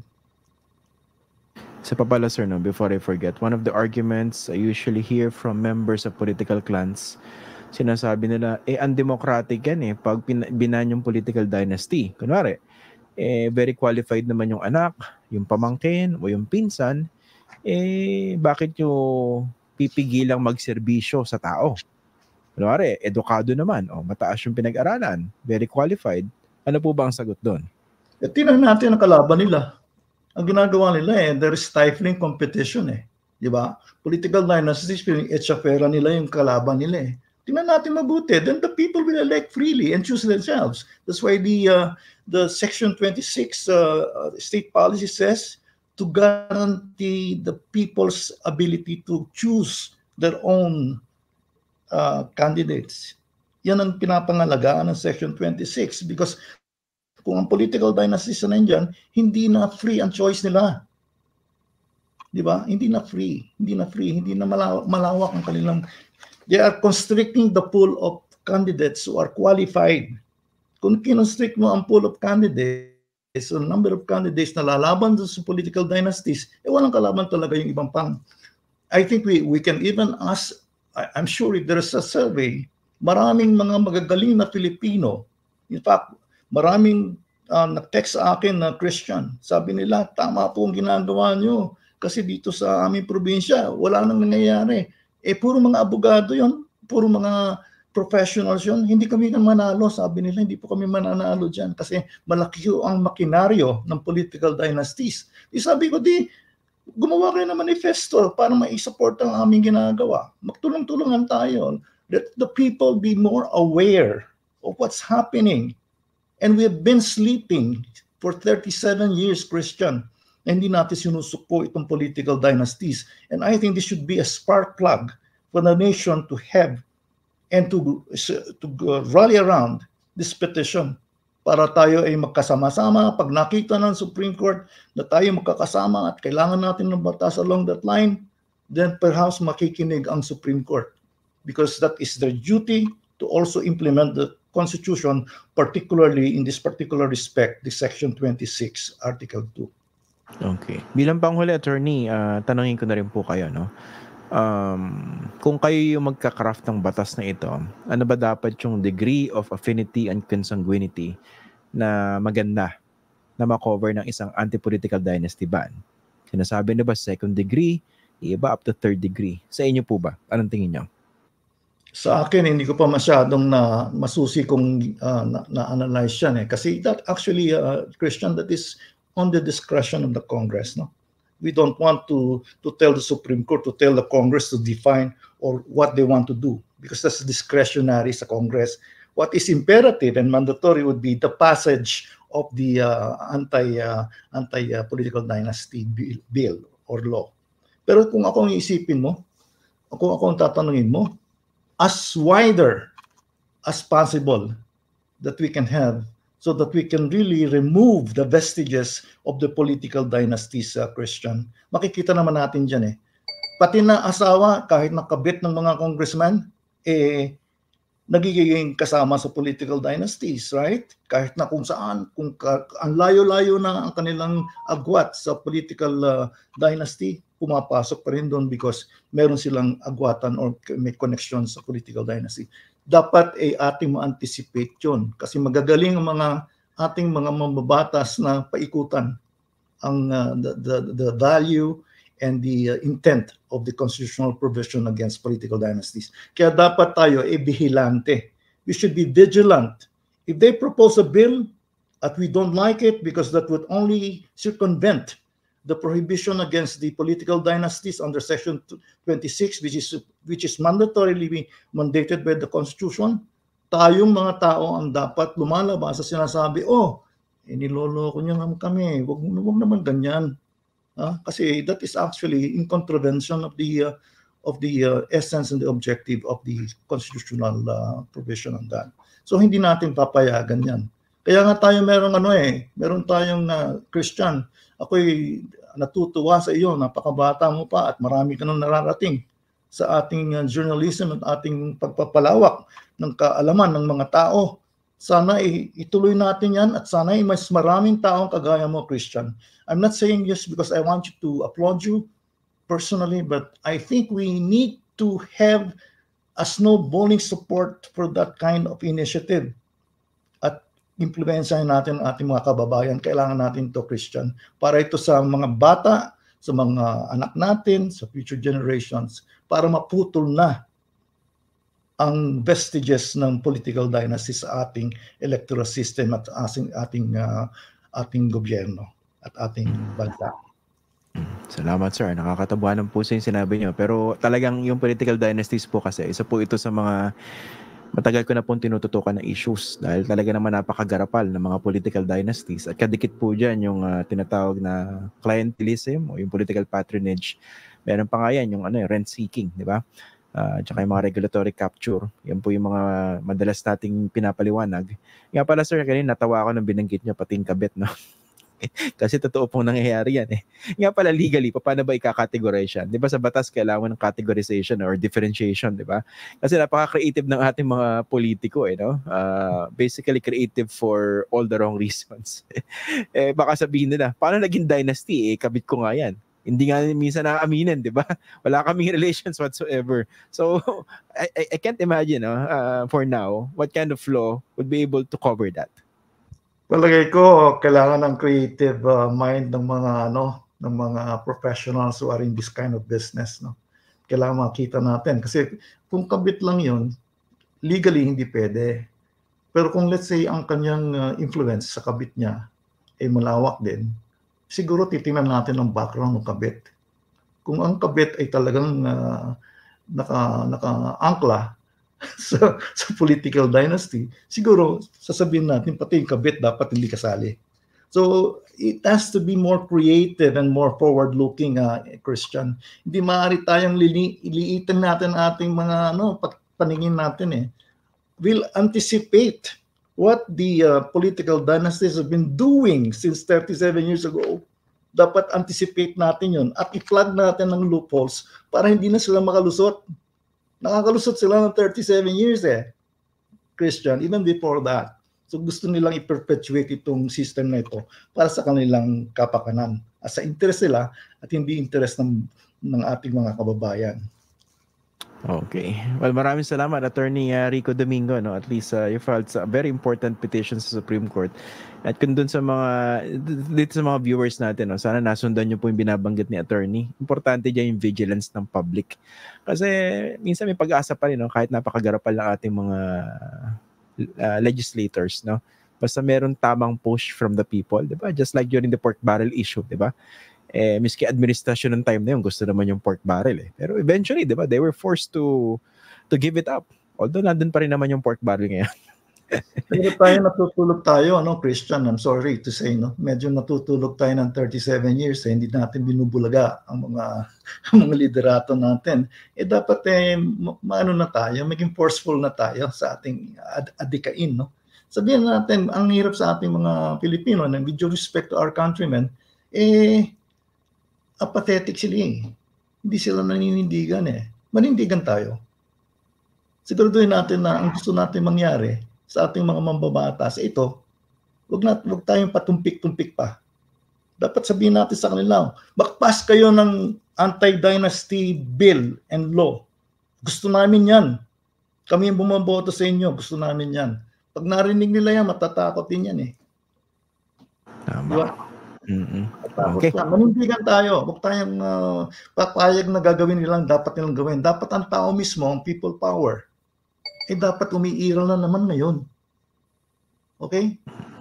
Sa papala sir, no, before I forget, one of the arguments I usually hear from members of political clans, sinasabi nila, eh, undemocratic yan eh, pag binan yung political dynasty. Kunwari, eh, very qualified naman yung anak, yung pamangkin, o yung pinsan, eh, bakit yung pipigilang magserbisyo sa tao? Kunwari, edukado naman, o mataas yung pinag-aralan, very qualified. Ano po ba ang sagot doon? E, tingnan natin ang kalaban nila. Ang ginagawa nila eh, they're stifling competition eh. Di ba? Political dynasties, pinag-etsapera nila yung kalaban nila eh. Tingnan natin mabuti. Then the people will elect freely and choose themselves. That's why the uh, the Section twenty-six uh, state policy says to guarantee the people's ability to choose their own uh, candidates. Yan ang pinapangalagaan ng Section twenty-six because kung ang political dynasties na nandyan, hindi na free ang choice nila. Di ba? Hindi na free. Hindi na free. Hindi na malawak, malawak ang kanilang... They are constricting the pool of candidates who are qualified. Kung kinonstrict mo ang pool of candidates, so number of candidates na lalaban sa political dynasties, eh walang kalaban talaga yung ibang pang. I think we we can even ask, I, I'm sure if there is a survey, maraming mga magagaling na Filipino, in fact, maraming uh, nag-text sa akin na Christian, sabi nila, tama po ang ginagawa nyo, kasi dito sa aming probinsya, wala nang nangyayari. Eh, puro mga abogado yon, puro mga professionals yon, hindi kami manalo, sabi nila, hindi po kami mananalo dyan kasi malaki ang makinaryo ng political dynasties. Di sabi ko, di, gumawa kayo ng manifesto para mai-support ang aming ginagawa. Magtulong-tulungan tayo. Let the people be more aware of what's happening. And we have been sleeping for thirty-seven years, Christian. Hindi natin sinusuko itong political dynasties. And I think this should be a spark plug for the nation to have and to, to rally around this petition para tayo ay magkasama-sama. Pag nakita ng Supreme Court na tayo magkakasama at kailangan natin ng batas along that line, then perhaps makikinig ang Supreme Court because that is their duty to also implement the Constitution, particularly in this particular respect, the Section twenty-six, Article two. Okay. Bilang panghuli, attorney, uh, tanongin ko na rin po kayo, no? Um, kung kayo yung magka-craft ng batas na ito, ano ba dapat yung degree of affinity and consanguinity na maganda na makover ng isang anti-political dynasty ban? Sinasabi na ba second degree, iba up to third degree? Sa inyo po ba? Anong tingin nyo? Sa akin, hindi ko pa masyadong na masusi kung uh, na, na-analyze yan eh. Kasi that actually, uh, Christian, that is on the discretion of the Congress, no? We don't want to to tell the Supreme Court to tell the Congress to define or what they want to do because that's discretionary sa Congress. What is imperative and mandatory would be the passage of the uh, anti uh, anti uh, political dynasty bill, bill or law. Pero kung ako ang iisipin mo, kung ako ang tatanungin mo, as wider as possible that we can have so that we can really remove the vestiges of the political dynasties, uh, Christian. Makikita naman natin dyan eh. Pati na asawa, kahit nakabit ng mga congressman, eh, nagiging kasama sa political dynasties, right? Kahit na kung saan, kung ka, ang layo-layo na ang kanilang agwat sa political uh, dynasty, pumapasok pa rin doon because meron silang agwatan or may connection sa political dynasty. Dapat ay eh, ating ma-anticipate yun kasi magagaling ang mga ating mga mambabatas na paikutan ang uh, the, the, the value and the uh, intent of the constitutional provision against political dynasties. Kaya dapat tayo e vigilante. We should be vigilant. If they propose a bill at we don't like it because that would only circumvent the prohibition against the political dynasties under section twenty-six, which is which is mandatorily mandated by the Constitution, tayong mga tao ang dapat lumalabas sa sinasabi, oh, eh, niloloko niyo naman kami, wag, wag naman ganyan. Uh, kasi that is actually in contravention of the uh, of the uh, essence and the objective of the constitutional uh, provision on that. So hindi natin papayagan yan. Kaya nga tayo meron ano eh, meron tayong uh, Christian. Ako'y natutuwa sa iyo, napakabata mo pa at marami ka nang nararating sa ating uh, journalism at ating pagpapalawak ng kaalaman ng mga tao. Sana ituloy natin yan at sana mas maraming taong kagaya mo, Christian. I'm not saying this because I want you to applaud you personally, but I think we need to have a snowballing support for that kind of initiative. At impluwensyahin natin ang ating mga kababayan. Kailangan natin to, Christian, para ito sa mga bata, sa mga anak natin, sa future generations, para maputol na ang vestiges ng political dynasty sa ating electoral system at ating ating uh, ating gobyerno at ating bansa. Salamat sir, nakakatabuhan ng puso yung sinabi niyo. Pero talagang yung political dynasties po kasi isa po ito sa mga matagal ko na pong tinututukan na issues dahil talaga naman napakagarapal ng mga political dynasties at kadikit po dyan yung uh, tinatawag na clientelism o yung political patronage. Meron pa nga yan yung ano, rent seeking, di ba? Uh, tsaka yung mga regulatory capture. Yan po yung mga madalas nating pinapaliwanag. Nga pala sir, kanina natawa ako nang binanggit niyo pati yung kabit, no? Kasi totoo pong nangyayari yan eh. Nga pala legally, paano ba i-categorize yan? Di ba sa batas kailangan ng categorization or differentiation, di ba? Kasi napaka-creative ng ating mga politiko eh, no? Uh, basically creative for all the wrong reasons. Eh, baka sabihin nila, paano naging dynasty? Eh, kabit ko nga yan. Hindi nga minsan naaaminin, di ba? Wala kaming relations whatsoever. So, I, I, I can't imagine, no? uh, for now, what kind of law would be able to cover that? Palagay ko, kailangan ng creative uh, mind ng mga ano, ng mga professionals who are in this kind of business, no. Kailangan makita natin kasi kung kabit lang 'yon, legally hindi pwede. Pero kung let's say ang kanyang uh, influence sa kabit niya ay malawak din, siguro titingnan natin ang background ng kabit. Kung ang kabit ay talagang uh, naka naka-angkla sa, sa political dynasty, siguro sasabihin natin pati yung kabit dapat hindi kasali. So it has to be more creative and more forward-looking, uh, Christian. Hindi maaari tayong lili- iliitan natin ating mga ano, paningin natin eh. We'll anticipate what the uh, political dynasties have been doing since thirty-seven years ago. Dapat anticipate natin yun at i-plug natin ng loopholes para hindi na sila makalusot. Nakakalusot sila ng thirty-seven years eh, Christian, even before that. So gusto nilang i-perpetuate itong system na ito para sa kanilang kapakanan. At sa interest nila at hindi interest ng, ng ating mga kababayan. Okay. Well, maraming salamat, Attorney uh, Rico Domingo. No? At least uh, you filed a very important petition sa Supreme Court. At kung dun sa mga, dito sa mga viewers natin, no? Sana nasundan nyo po yung binabanggit ni Attorney. Importante dyan yung vigilance ng public. Kasi minsan may pag-asa pa rin, no? Kahit napakagarapal ng ating mga uh, legislators. No? Basta meron tamang push from the people. Diba? Just like during the pork barrel issue. Diba? Eh, miski administrasyon ng time na yun, gusto naman yung pork barrel eh. Pero eventually, di ba, they were forced to to give it up. Although nandun pa rin naman yung pork barrel ngayon. Pero tayo natutulog tayo, ano, Christian, I'm sorry to say, no? Medyo natutulog tayo ng thirty-seven years, eh, hindi natin binubulaga ang mga ang mga liderato natin. Eh dapat eh maano na tayo, maging forceful na tayo sa ating ad adikain, no? Sabihin natin, ang hirap sa ating mga Pilipino, na with due respect to our countrymen, eh apathetic sila eh. Hindi sila naninindigan eh. Manindigan tayo. Siguraduhin natin na ang gusto natin mangyari sa ating mga mambabatas, ito, wag na wag tayong patumpik-tumpik pa. Dapat sabihin natin sa kanila, magpas kayo ng anti-dynasty bill and law. Gusto namin yan. Kami yung bumaboto sa inyo, gusto namin yan. Pag narinig nila yan, matatakot din yan eh. Tama. Diba? Mm-mm. Okay. Manindigan tayo. Huwag tayong uh, papayag na gagawin nilang dapat nilang gawin. Dapat ang tao mismo, ang people power, eh dapat umiiral na naman ngayon. Okay?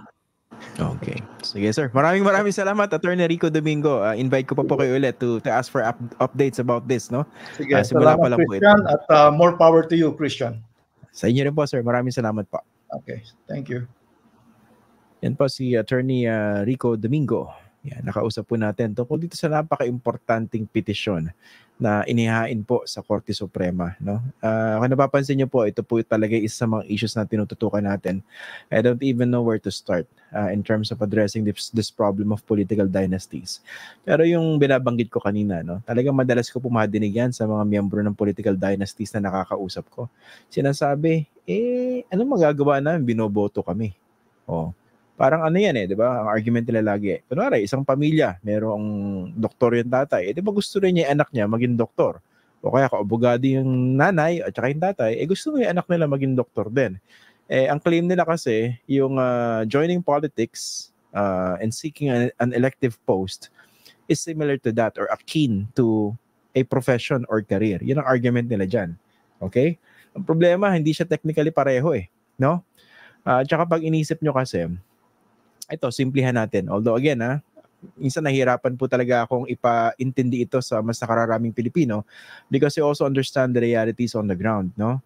Okay. Sige sir. Maraming maraming salamat, Attorney Rico Domingo. Uh, invite ko pa po kayo ulit to, to ask for up, updates about this, no? Sige. Uh, simula salamat, pa lang Christian, po ito. at uh, more power to you, Christian. Sa inyo rin po, sir. Maraming salamat po. Okay. Thank you. Yan po si Attorney uh, Rico Domingo. Yan, nakausap po natin tungkol dito sa napaka-importanting petisyon na inihain po sa Korte Suprema, no? Uh, kung napapansin niyo po, ito po talaga isa sa mga issues na tinututukan natin. I don't even know where to start uh, in terms of addressing this, this problem of political dynasties. Pero yung binabanggit ko kanina, no, talagang madalas ko po madinig yan sa mga miyembro ng political dynasties na nakakausap ko. Sinasabi, eh, ano magagawa namin? Binoboto kami. Oh. Parang ano yan eh, di ba? Ang argument nila lagi. Kunwari, isang pamilya, merong doktor yung tatay. Eh, di ba gusto rin niya yung anak niya maging doktor? O kaya kaabogado yung nanay at saka yung tatay, eh gusto mo yung anak nila maging doktor din. Eh, ang claim nila kasi, yung uh, joining politics uh, and seeking an, an elective post is similar to that or akin to a profession or career. Yun ang argument nila dyan. Okay? Ang problema, hindi siya technically pareho eh. No? Uh, at saka pag inisip nyo kasi, ito, simplihan natin. Although again, ha, minsan nahihirapan po talaga akong ipaintindi ito sa mas nakararaming Pilipino because you also understand the realities on the ground, no?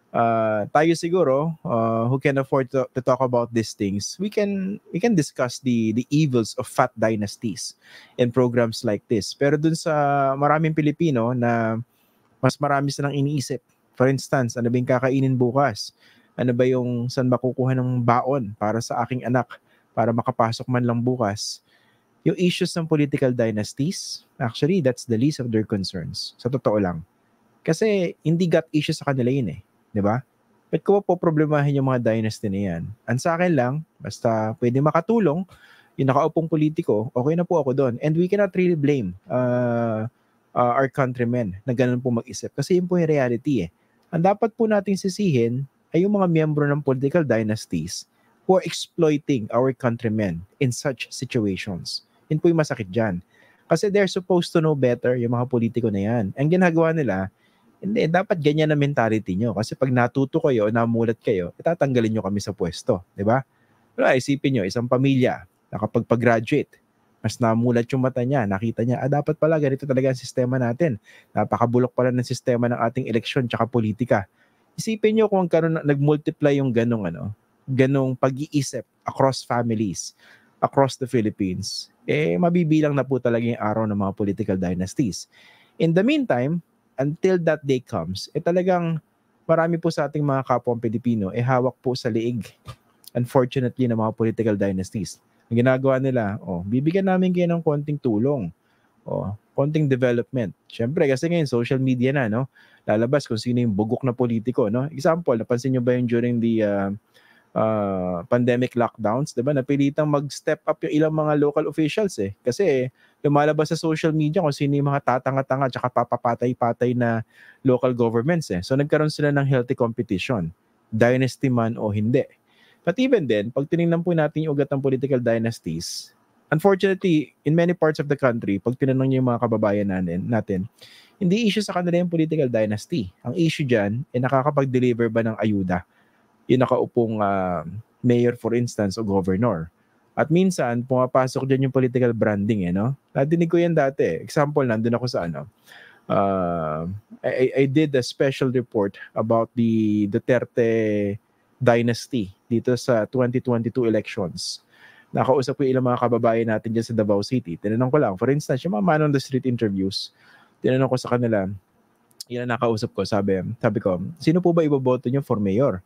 Uh, tayo siguro, uh, who can afford to, to talk about these things, we can we can discuss the the evils of fat dynasties in programs like this. Pero dun sa maraming Pilipino na mas marami silang iniisip. For instance, ano ba yung kakainin bukas? Ano ba yung saan makukuha ng baon para sa aking anak? Para makapasok man lang bukas, yung issues ng political dynasties, actually, that's the least of their concerns. Sa totoo lang. Kasi hindi got issues sa kanila yun eh. Di ba? Ba't ko po problemahin yung mga dynasty na yan? Ang sa akin lang, basta pwede makatulong, yung nakaupong politiko, okay na po ako doon. And we cannot really blame uh, uh, our countrymen na ganun po mag-isip. Kasi yun po yung reality eh. Ang dapat po nating sisihin ay yung mga miyembro ng political dynasties who are exploiting our countrymen in such situations. Yun po yung masakit dyan. Kasi they're supposed to know better, yung mga politiko na yan. Ang ginagawa nila, hindi, dapat ganyan na mentality nyo. Kasi pag natuto kayo, namulat kayo, itatanggalin nyo kami sa pwesto. Diba? Pero isipin nyo, isang pamilya, nakapagpag-graduate, mas namulat yung mata niya, nakita niya, ah, dapat pala, ganito talaga ang sistema natin. Napakabulok pala ng sistema ng ating eleksyon tsaka politika. Isipin nyo kung karon nag-multiply yung ganong ano, ganong pag-iisip across families, across the Philippines, eh mabibilang na po talaga yung araw ng mga political dynasties. In the meantime, until that day comes, eh talagang marami po sa ating mga kapwang Pilipino eh hawak po sa liig, unfortunately, ng mga political dynasties. Ang ginagawa nila, oh, bibigyan namin kayo ng konting tulong, oh, konting development. Siyempre, kasi ngayon social media na, no? Lalabas kung sino yung bugok na politiko, no? Example, napansin nyo ba yung during the uh, Uh, pandemic lockdowns, diba? Napilitang mag-step up yung ilang mga local officials eh. Kasi lumalabas sa social media kung sino yung mga tatanga-tanga tsaka papapatay-patay na local governments eh. So nagkaroon sila ng healthy competition. Dynasty man o hindi. But even then, pag tinignan po natin yung ugat ng political dynasties, unfortunately, in many parts of the country, pag tinanong niyo yung mga kababayan natin, natin hindi issue sa kanila yung political dynasty. Ang issue dyan, eh nakakapag-deliver ba ng ayuda? Yung nakaupong uh, mayor, for instance, o governor. At minsan, pumapasok dyan yung political branding, eh, no? Nadinig ko yan dati. Example, nandun ako sa ano. Uh, I, I did a special report about the Duterte dynasty dito sa twenty twenty-two elections. Nakausap ko ilang mga kababayan natin dyan sa Davao City. Tinanong ko lang, for instance, yung mga man on the street interviews, tinanong ko sa kanila, yun ang nakausap ko, sabi, sabi ko, sino po ba iboboto nyo for mayor?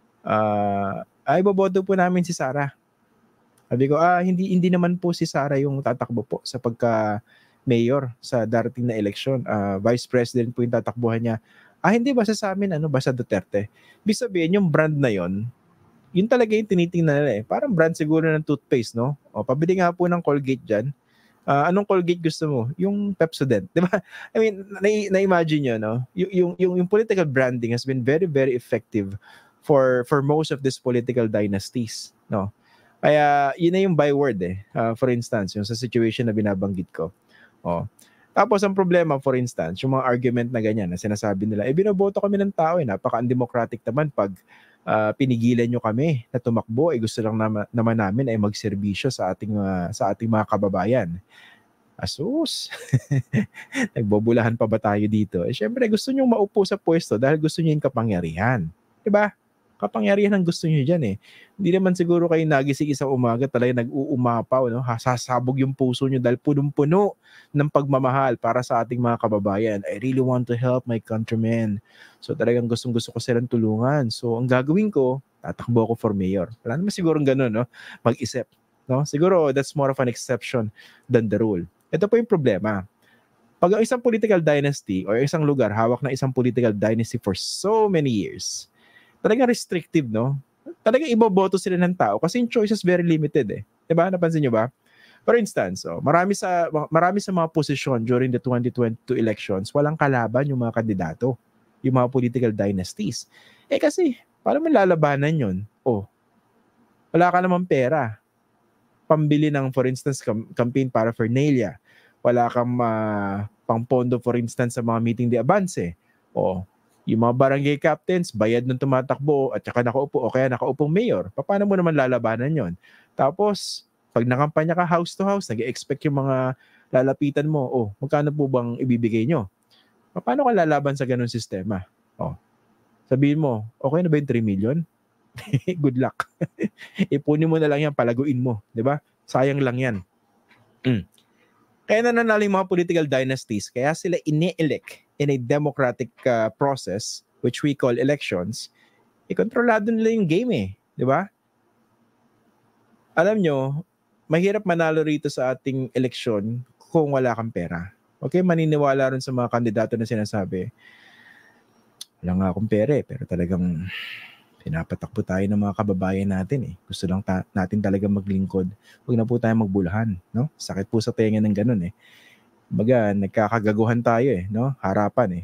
Uh, ay, iboboto po namin si Sara. Sabi ko, ah, hindi hindi naman po si Sara yung tatakbo po sa pagka mayor sa darating na eleksyon. Uh, Vice President po yung tatakbuhan niya. Ah, hindi, basta sa amin, ano, basta Duterte. Ibig sabihin, yung brand na yon, yun talaga yung tinitingnan nila eh. Parang brand siguro ng toothpaste, no? O, pabili nga po ng Colgate dyan. Uh, anong Colgate gusto mo? Yung Pepsodent, di ba? I mean, na- na-imagine nyo, no? Y- yung, yung, yung political branding has been very, very effective for for most of these political dynasties, no? Kaya yun na yung byword eh. Uh, for instance, yung sa situation na binabanggit ko. Oh. Tapos ang problema, for instance, yung mga argument na ganyan na sinasabi nila, eh binoboto kami ng tao eh, napaka-undemocratic naman pag uh, pinigilan nyo kami na tumakbo, eh gusto lang naman, naman namin ay magserbisyo sa ating uh, sa ating mga kababayan. Asus! Nagbobulahan pa ba tayo dito? Eh syempre gusto nyo maupo sa pwesto dahil gusto nyo yung kapangyarihan. Diba? Kapangyarihan ang gusto nyo dyan eh. Hindi naman siguro kayo nagising isang umaga talaga nag-uumapaw, no? Sasabog yung puso nyo dahil punong-puno ng pagmamahal para sa ating mga kababayan. I really want to help my countrymen. So talagang gustong-gusto ko silang tulungan. So ang gagawin ko, tatakbo ako for mayor. Wala naman siguro ganun, no? Mag-isip. No? Siguro that's more of an exception than the rule. Ito po yung problema. Pag ang isang political dynasty o isang lugar hawak na isang political dynasty for so many years, talagang restrictive, no? Talagang iboboto sila ng tao kasi yung choices very limited eh. Diba? Napansin nyo ba? For instance, oh, marami sa marami sa mga posisyon during the twenty twenty-two elections, walang kalaban yung mga kandidato, yung mga political dynasties. Eh kasi, paano mo lalabanan yun? Oh, wala ka namang pera. Pambili ng, for instance, cam- campaign paraphernalia. Wala kang uh, pangpondo, for instance, sa mga meeting de avance. Oh, yung mga barangay captains, bayad ng tumatakbo at saka nakaupo o kaya nakaupong mayor. Paano mo naman lalabanan yon? Tapos, pag nakampanya ka house to house, nag-expect yung mga lalapitan mo, oh, magkano po bang ibibigay nyo? Paano ka lalaban sa ganun sistema? Oh, sabihin mo, okay na ba yung three million? Good luck. Ipunin mo na lang yan, palaguin mo. Diba? Sayang lang yan. Mm. Kaya nananalo yung mga political dynasties, kaya sila ine-elect in a democratic uh, process, which we call elections, ikontrolado nila yung game eh. Di ba? Alam nyo, mahirap manalo rito sa ating eleksyon kung wala kang pera. Okay, maniniwala rin sa mga kandidato na sinasabi, wala nga akong pera eh, pero talagang pinapatakbo tayo ng mga kababayan natin eh. Gusto lang ta- natin talaga maglingkod. Huwag na po tayo magbulahan, no? Sakit po sa tenga ng ganun eh. Baga, nagkakagaguhan tayo eh, no? Harapan eh.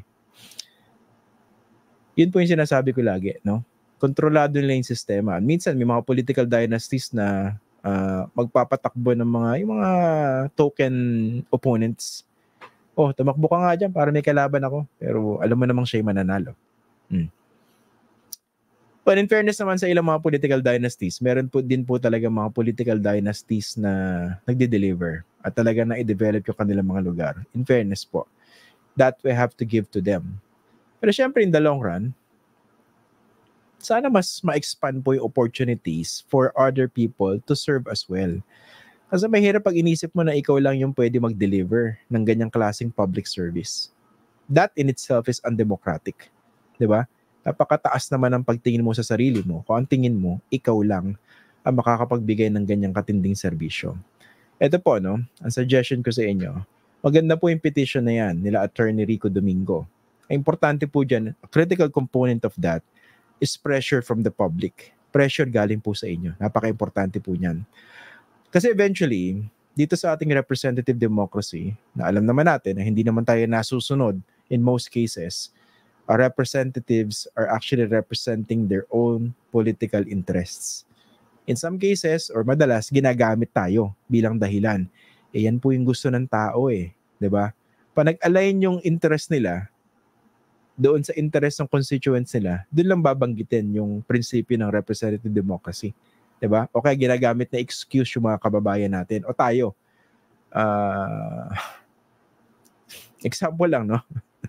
Yun po yung sinasabi ko lagi, no? Kontrolado nila yung sistema. Minsan may mga political dynasties na uh, magpapatakbo ng mga yung mga token opponents. Oh, tumakbo ka nga dyan para may kalaban ako. Pero alam mo namang siya yung mananalo. Hmm. But in fairness naman sa ilang mga political dynasties, meron po din po talaga mga political dynasties na nagde-deliver at talaga na i-develop yung kanilang mga lugar. In fairness po, that we have to give to them. Pero syempre in the long run, sana mas ma-expand po yung opportunities for other people to serve as well. Kasi mahirap pag inisip mo na ikaw lang yung pwede mag-deliver ng ganyang klaseng public service. That in itself is undemocratic. Diba? Napakataas naman ang pagtingin mo sa sarili mo. Kung ang tingin mo, ikaw lang ang makakapagbigay ng ganyang katinding serbisyo. Ito po, no? Ang suggestion ko sa inyo, maganda po yung petition na yan nila Attorney Rico Domingo. Ang importante po dyan, a critical component of that is pressure from the public. Pressure galing po sa inyo. Napaka-importante po niyan. Kasi eventually, dito sa ating representative democracy, na alam naman natin na hindi naman tayo nasusunod in most cases, our representatives are actually representing their own political interests. In some cases, or madalas, ginagamit tayo bilang dahilan. E yan po yung gusto ng tao eh. Diba? Pag nag-align yung interest nila, doon sa interest ng constituents nila, doon lang babanggitin yung prinsipyo ng representative democracy. Diba? O kaya ginagamit na excuse yung mga kababayan natin. O tayo. Uh, example lang, no?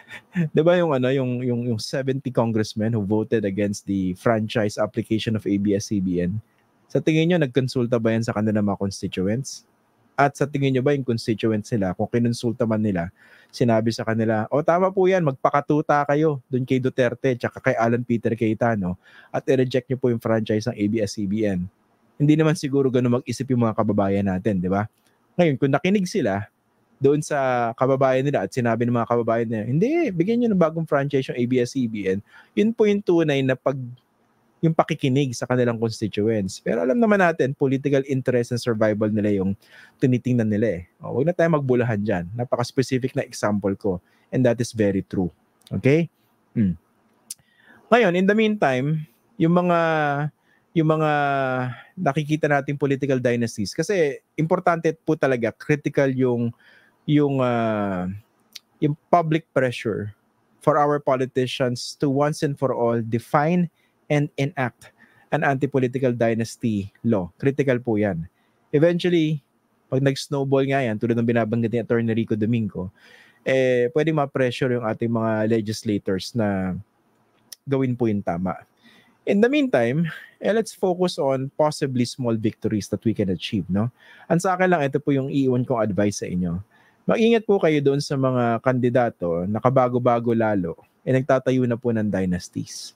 'Di ba yung ano, yung yung yung seventy congressmen who voted against the franchise application of A B S C B N? Sa tingin niyo nagkonsulta ba yan sa kanilang mga constituents? At sa tingin niyo ba yung constituents nila, kung kinonsulta man nila, sinabi sa kanila, "O tama po yan, magpakatuta kayo doon kay Duterte tsaka kay Alan Peter Cayetano at i-reject niyo po yung franchise ng A B S C B N." Hindi naman siguro ganun mag-isip yung mga kababayan natin, di ba? Ngayon, kung nakinig sila doon sa kababayan nila at sinabi ng mga kababayan nila, hindi, bigyan nyo ng bagong franchise yung A B S C B N, yun po yung tunay na pag, yung pakikinig sa kanilang constituents. Pero alam naman natin, political interest and survival nila yung tinitingnan nila eh. O, huwag na tayo magbulahan dyan. Napaka-specific na example ko. And that is very true. Okay? Hmm. Ngayon, in the meantime, yung mga yung mga nakikita nating political dynasties, kasi importante po talaga, critical yung yung uh, yung public pressure for our politicians to once and for all define and enact an anti-political dynasty law. Critical po yan. Eventually, pag nag-snowball nga yan, tulad ng binabanggit ni Attorney Rico Domingo, eh, pwede ma-pressure yung ating mga legislators na gawin po yung tama. In the meantime, eh, let's focus on possibly small victories that we can achieve. No? Ang sa akin lang, ito po yung iiwan kong advice sa inyo. Mag-ingat po kayo doon sa mga kandidato na kabago-bago lalo, eh nagtatayo na po ng dynasties.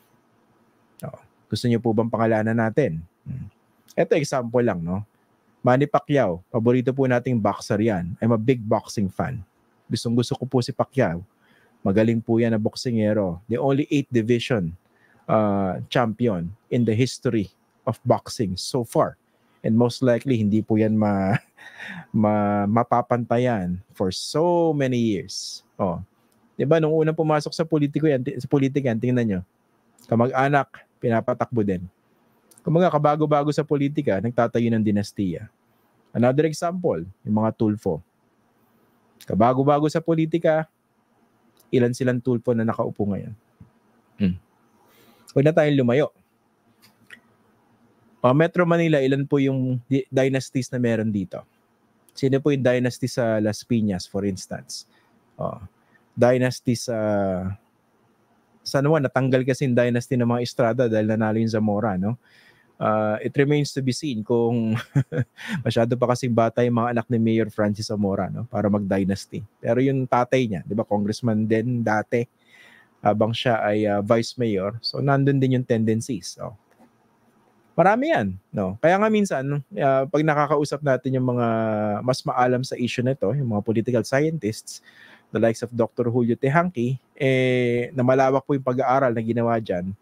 Oh, gusto niyo po bang pangalanan natin? Hmm. Ito example lang, no? Manny Pacquiao, paborito po nating boxer yan. I'm a big boxing fan. Gustong gusto ko po si Pacquiao. Magaling po yan na boksingero. The only eight division uh, champion in the history of boxing so far. And most likely, hindi po yan ma, ma, mapapantayan for so many years. Oh. Diba, nung unang pumasok sa politiko yan, sa politika yan, tingnan nyo, kamag-anak, pinapatakbo din. Kung mga kabago-bago sa politika, nagtatayo ng dinastiya. Another example, yung mga Tulfo. Kabago-bago sa politika, ilan silang Tulfo na nakaupo ngayon. Hmm. Huwag na tayong lumayo. O, Metro Manila, ilan po yung di- dynasties na meron dito? Sino po yung dynasty sa Las Piñas, for instance? O, dynasty sa San Juan, natanggal kasi yung dynasty ng mga Estrada dahil nanalo yung Zamora, no? Uh, it remains to be seen kung masyado pa kasing bata yung mga anak ni Mayor Francis Zamora, no? Para mag-dynasty. Pero yung tatay niya, di ba, congressman din dati, habang siya ay uh, vice mayor. So, nandun din yung tendencies. So, marami yan, no? Kaya nga minsan, uh, pag nakakausap natin yung mga mas maalam sa issue na ito, yung mga political scientists, the likes of Doctor Julio Tehanqui, eh, na malawak po yung pag-aaral na ginawa dyan,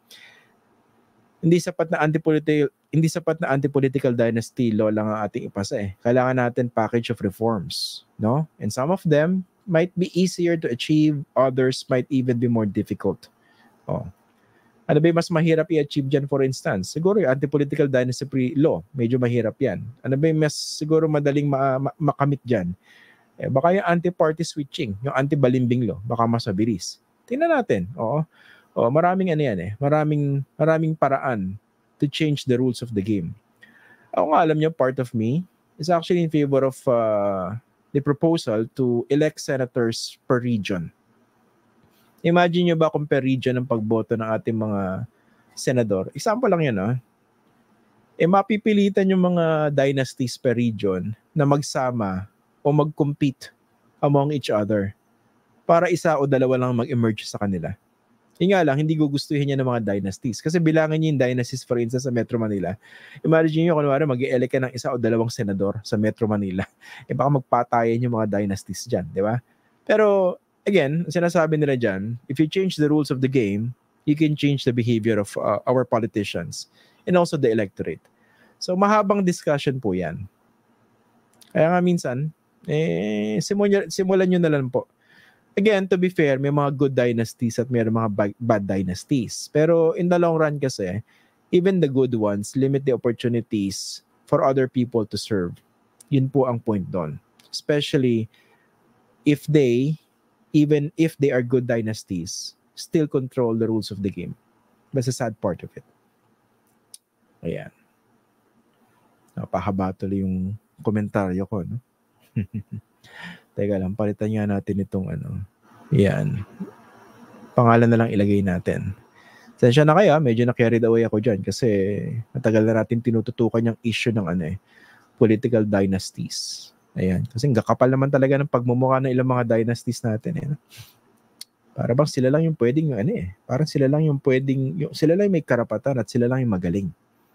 hindi sapat na anti-political, hindi sapat na anti-political dynasty law lang ang ating ipasa eh. Kailangan natin package of reforms, no? And some of them might be easier to achieve, others might even be more difficult. Oh. Ano ba yung mas mahirap i-achieve dyan, for instance? Siguro yung anti-political dynasty law, medyo mahirap yan. Ano ba yung mas siguro madaling ma- ma- makamit dyan? Eh, baka yung anti-party switching, yung anti-balimbing law, baka mas mabilis. Tingnan natin, oo. O, maraming ano yan eh, maraming, maraming paraan to change the rules of the game. Ako nga, alam nyo, part of me is actually in favor of uh, the proposal to elect senators per region. Imagine nyo ba kung per region ang pagboto ng ating mga senador? Example lang yan, ah. Eh, mapipilitan yung mga dynasties per region na magsama o mag-compete among each other para isa o dalawa lang mag-emerge sa kanila. Yung nga lang, hindi gugustuhin niya ng mga dynasties. Kasi bilangan niya yung dynasties, for instance, sa Metro Manila. Imagine nyo, kunwari, mag-i-elect ka ng isa o dalawang senador sa Metro Manila. Eh baka magpatayan yung mga dynasties dyan, di ba? Pero, again, sinasabi nila dyan, if you change the rules of the game, you can change the behavior of uh, our politicians and also the electorate. So, mahabang discussion po yan. Kaya nga minsan, eh, simulan, simulan nyo na lang po. Again, to be fair, may mga good dynasties at may mga bad dynasties. Pero in the long run kasi, even the good ones limit the opportunities for other people to serve. Yun po ang point doon. Especially if they, even if they are good dynasties, still control the rules of the game. That's a sad part of it. Ayan. Napahaba tuloy yung komentaryo ko, no? Teka lang, palitan nga natin itong ano. Yan. Pangalan na lang ilagay natin. Sensya na kaya, medyo na-carried away ako dyan kasi matagal na natin tinututukan yung issue ng ano eh, political dynasties. Ayan. Kasi kakapal naman talaga ng pagmumukha ng ilang mga dynasties natin. Eh. Para bang sila lang yung pwedeng, ano eh, parang sila lang yung pwedeng, yung, sila lang yung may karapatan at sila lang yung magaling.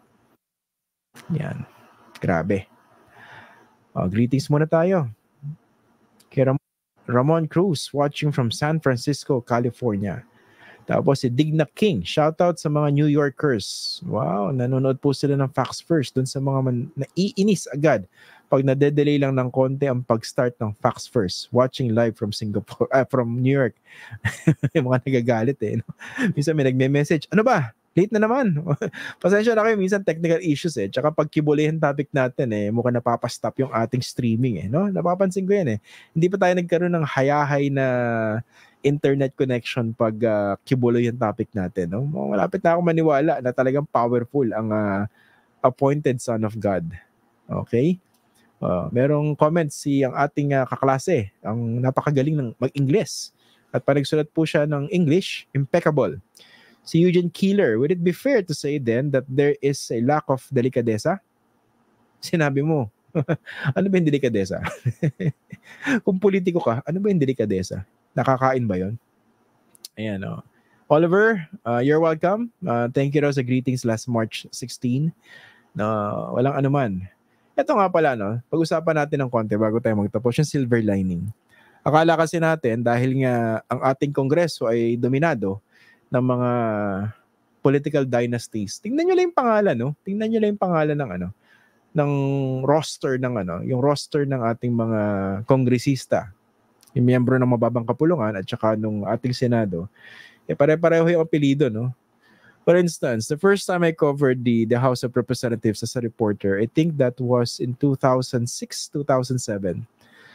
Yan. Grabe. Uh, greetings muna tayo. Kay Ram- Ramon Cruz, watching from San Francisco, California. Tapos si Digna King, shoutout sa mga New Yorkers. Wow, nanonood po sila ng Facts First dun sa mga man, naiinis agad pag nade-delay lang ng konti ang pag-start ng Facts First. Watching live from Singapore, ah, from New York. Yung mga nagagalit eh. No? Minsan may nagme-message, ano ba? Late na naman. Pasensya na kayo, minsan technical issues eh. Tsaka pag kibulihin topic natin eh, mukhang napapastop yung ating streaming eh. No? Napapansin ko yan eh. Hindi pa tayo nagkaroon ng hayahay na internet connection pag uh, kibuloy yung topic natin. No? Malapit na ako maniwala na talagang powerful ang uh, appointed son of God. Okay? Uh, merong comments si ang ating uh, kaklase, ang napakagaling ng mag-Ingles. At pa nagsulat po siya ng English, impeccable. Si Eugene Keeler, would it be fair to say then that there is a lack of delikadesa? Sinabi mo. Ano ba yung delikadesa? Kung politiko ka, ano ba yung delikadesa? Nakakain ba yun? Ayan, oh. Oliver, uh, you're welcome. Uh, thank you raw sa greetings last March sixteenth. Uh, walang anuman. Ito nga pala, no? Pag-usapan natin ng konti bago tayo magtapos, yung silver lining. Akala kasi natin, dahil nga ang ating kongreso ay dominado ng mga political dynasties. Tingnan nyo lang yung pangalan, no? Tingnan nyo lang yung pangalan ng ano, ng roster ng ano, yung roster ng ating mga kongresista. Yung miyembro ng mababang kapulungan at saka nung ating Senado, eh pare-pareho yung apelido, no? For instance, the first time I covered the, the House of Representatives as a reporter, I think that was in two thousand six, two thousand seven.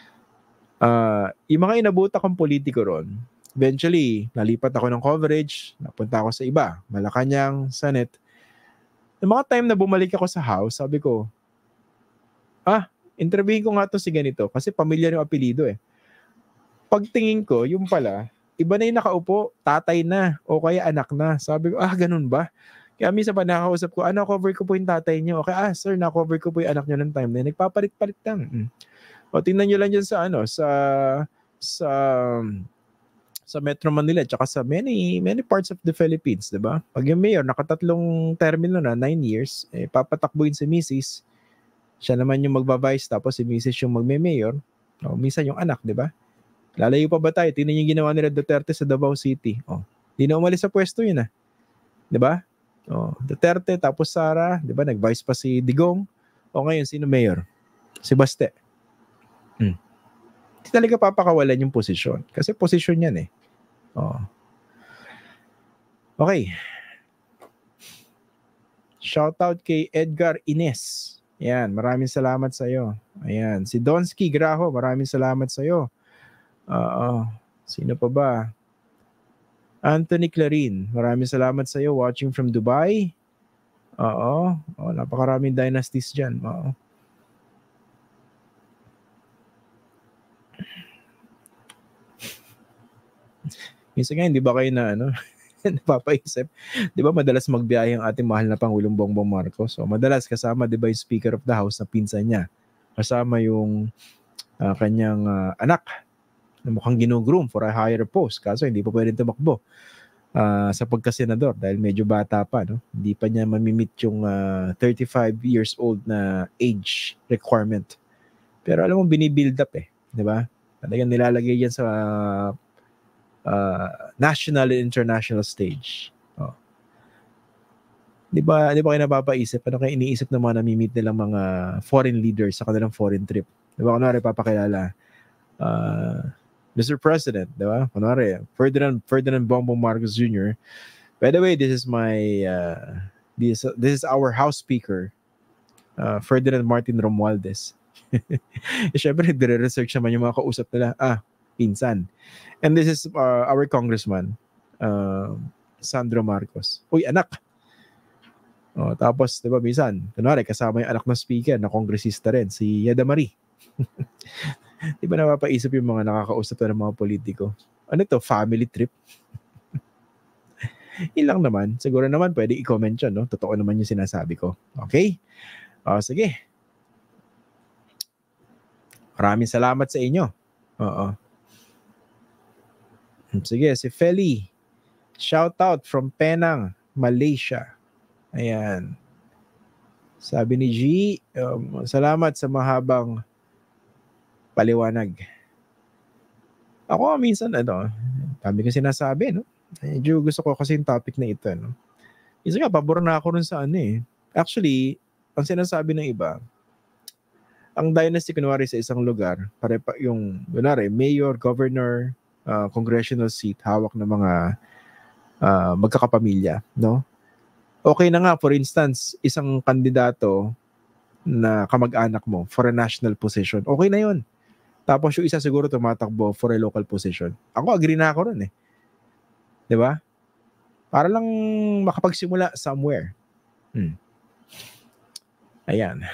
Uh, yung mga inabuta kong politiko ron, eventually, nalipat ako ng coverage, napunta ako sa iba, Malacanang, Senate. Yung mga time na bumalik ako sa House, sabi ko, ah, interviewin ko nga to si ganito kasi pamilyar yung apelido eh. Pagtingin ko, yung pala, iba na yung nakaupo, tatay na, o kaya anak na. Sabi ko, ah, ganun ba? Kaya minsan pa nakakausap ko, ano, cover ko po yung tatay niyo. Okay, ah, sir, na-cover ko po yung anak niyo ng time na yun. Nagpapalit-palit lang. Mm. O, tingnan nyo lang dyan sa, ano, sa, sa, sa Metro Manila, tsaka sa many, many parts of the Philippines, diba? Pag yung mayor, nakatatlong termino na, nine years, eh, papatakbuhin si Missus Siya naman yung magbabice, tapos si Missus yung magme-mayor. O, minsan yung anak, diba? Lalayo pa ba tayo? Tingnan yung ginawa ni Duterte sa Davao City. Oh, di na umalis sa pwesto yun ah. 'Di ba? Oh, Duterte tapos Sara, 'di ba? Nag-vice pa si Digong. O ngayon sino mayor? Si Baste. Hmm. Hindi talaga papakawalan yung posisyon kasi posisyon 'yan eh. Oh. Okay. Shout out kay Edgar Ines. Yan, maraming salamat sa iyo. Ayan, si Donsky Graho, maraming salamat sa iyo. Oo. Sino pa ba? Anthony Clarin, maraming salamat sa iyo watching from Dubai. Oo. Oh, napakaraming dynasties dyan. Oo. Minsan nga, hindi ba kayo na ano, napapaisip? Di ba madalas magbiyahe ang ating mahal na Pangulong Bongbong Marcos? So madalas kasama, di ba, yung Speaker of the House na pinsan niya. Kasama yung uh, kanyang uh, anak na mukhang ginugroom for a higher post. Kaso hindi pa pwedeng tumakbo uh, sa pagkasenador dahil medyo bata pa. No? Hindi pa niya mamimit yung uh, thirty-five years old na age requirement. Pero alam mo, binibuild up eh. Di ba? Talagang nilalagay yan sa uh, uh, national and international stage. Oh. Di ba, di ba kayo napapaisip? Ano kayo iniisip ng mga namimit nilang mga foreign leaders sa kanilang foreign trip? Di ba? Kunwari, papakilala. Uh, Mister President, di ba? Kunwari, Ferdinand, Ferdinand Bongbong Marcos Junior By the way, this is my, uh, this, this is our House Speaker, uh, Ferdinand Martin Romualdez. E syempre, nagre-research naman yung mga kausap nila. Ah, pinsan. And this is uh, our Congressman, uh, Sandro Marcos. Uy, anak! Oh, tapos, di ba, minsan, kunwari, kasama yung anak ng speaker na kongresista rin, si Yada Marie. Di ba napapaisip yung mga nakakausap ng mga politiko? Ano to, family trip? Ilang naman. Siguro naman pwede i-comment yun, no? Totoo naman yung sinasabi ko. Okay? O, sige. Maraming salamat sa inyo. Oo. Sige, si Feli. Shout out from Penang, Malaysia. Ayan. Sabi ni G, um, salamat sa mahabang paliwanag. Ako minsan, ano, dami ko sinasabi, no? Medyo gusto ko kasi yung topic na ito, no? Isa nga, pabor na ako rin sa ano eh. Actually, ang sinasabi ng iba, ang dynasty, kunwari sa isang lugar, pare pa yung, kunwari, mayor, governor, uh, congressional seat, hawak ng mga uh, magkakapamilya, no? Okay na nga, for instance, isang kandidato na kamag-anak mo for a national position. Okay na yun. Tapos yung isa siguro tumatakbo for a local position. Ako, agree na ako ron eh. Diba? Para lang makapagsimula somewhere. Hmm. Ayan.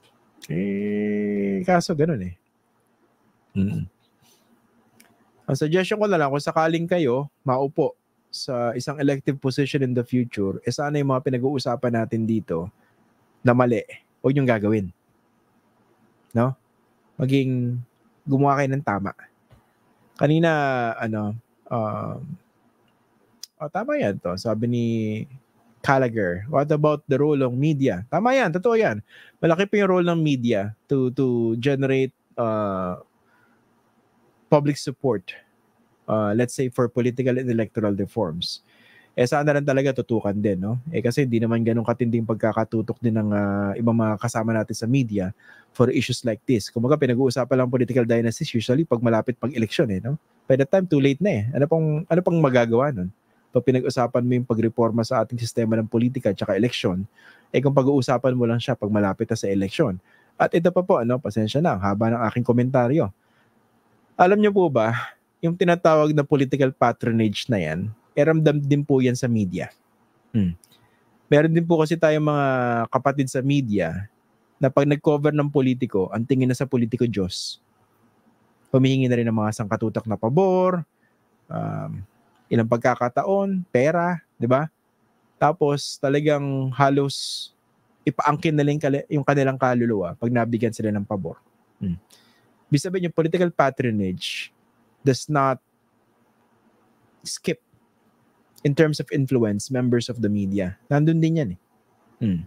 Eh, kaso ganun eh. Hmm. Ang suggestion ko na lang, kung sakaling kayo maupo sa isang elective position in the future, eh sana yung mga pinag-uusapan natin dito na mali, huwag niyong gagawin. No? Maging gumawa kayo ng tama. Kanina, ano, um, oh, tama yan to. Sabi ni Gallagher, what about the role of media? Tama yan, totoo yan. Malaki pa yung role ng media to to generate uh, public support. Uh, let's say for political and electoral reforms. Eh sana lang talaga tutukan din, no? Eh kasi hindi naman ganun katinding pagkakatutok din ng uh, ibang mga kasama natin sa media for issues like this. Kung baga pinag-uusapan lang political dynasties usually pag malapit pag-eleksyon eh, no? By that time too late na eh. Ano pang ano pang magagawa nun? Pag pinag-usapan mo yung pagreforma sa ating sistema ng politika at saka eleksyon, eh kung pag-uusapan mo lang siya pag malapit na sa eleksyon. At ito pa po, ano, pasensya na, haba ng aking komentaryo. Alam niyo po ba, yung tinatawag na political patronage na yan, eramdam din po yan sa media. Hmm. Meron din po kasi tayong mga kapatid sa media na pag nag-cover ng politiko, ang tingin na sa politiko Diyos. Humihingi na rin ng mga sangkatutak na pabor, um, ilang pagkakataon, pera, di ba? Tapos talagang halos ipaangkin na lang yung kanilang kaluluwa pag nabigyan sila ng pabor. Hmm. Ibig sabihin yung political patronage does not skip in terms of influence members of the media. Nandun din yan eh. Hmm.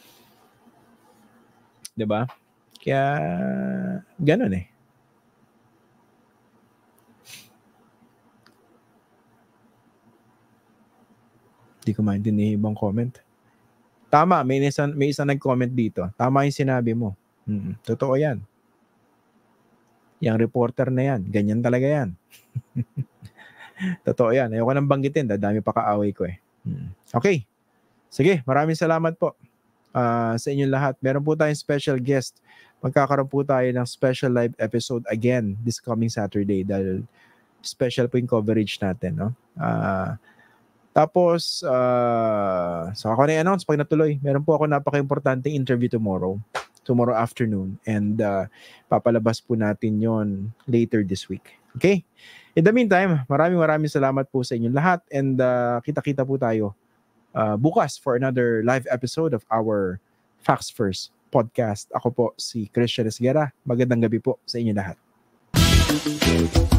Diba? Kaya, ganun eh. Hindi ko maintindihan yung ibang comment. Tama, may isa, may isa nag-comment dito. Tama yung sinabi mo. Hmm. Totoo yan. Yang reporter na yan, ganyan talaga yan. Totoo yan. Ayoko nang banggitin, dadami pa kaaway ko eh. Hmm. Okay. Sige, maraming salamat po uh, sa inyong lahat. Meron po tayong special guest. Magkakaroon po tayo ng special live episode again this coming Saturday dahil special po yung coverage natin. No? Uh, tapos, uh, so ako na i-announce pag natuloy. Meron po ako napaka-importanting interview tomorrow. Tomorrow afternoon. And uh, papalabas po natin yon later this week. Okay? In the meantime, maraming maraming salamat po sa inyong lahat. And uh, kita-kita po tayo uh, bukas for another live episode of our Facts First podcast. Ako po si Christian Esguerra. Magandang gabi po sa inyong lahat.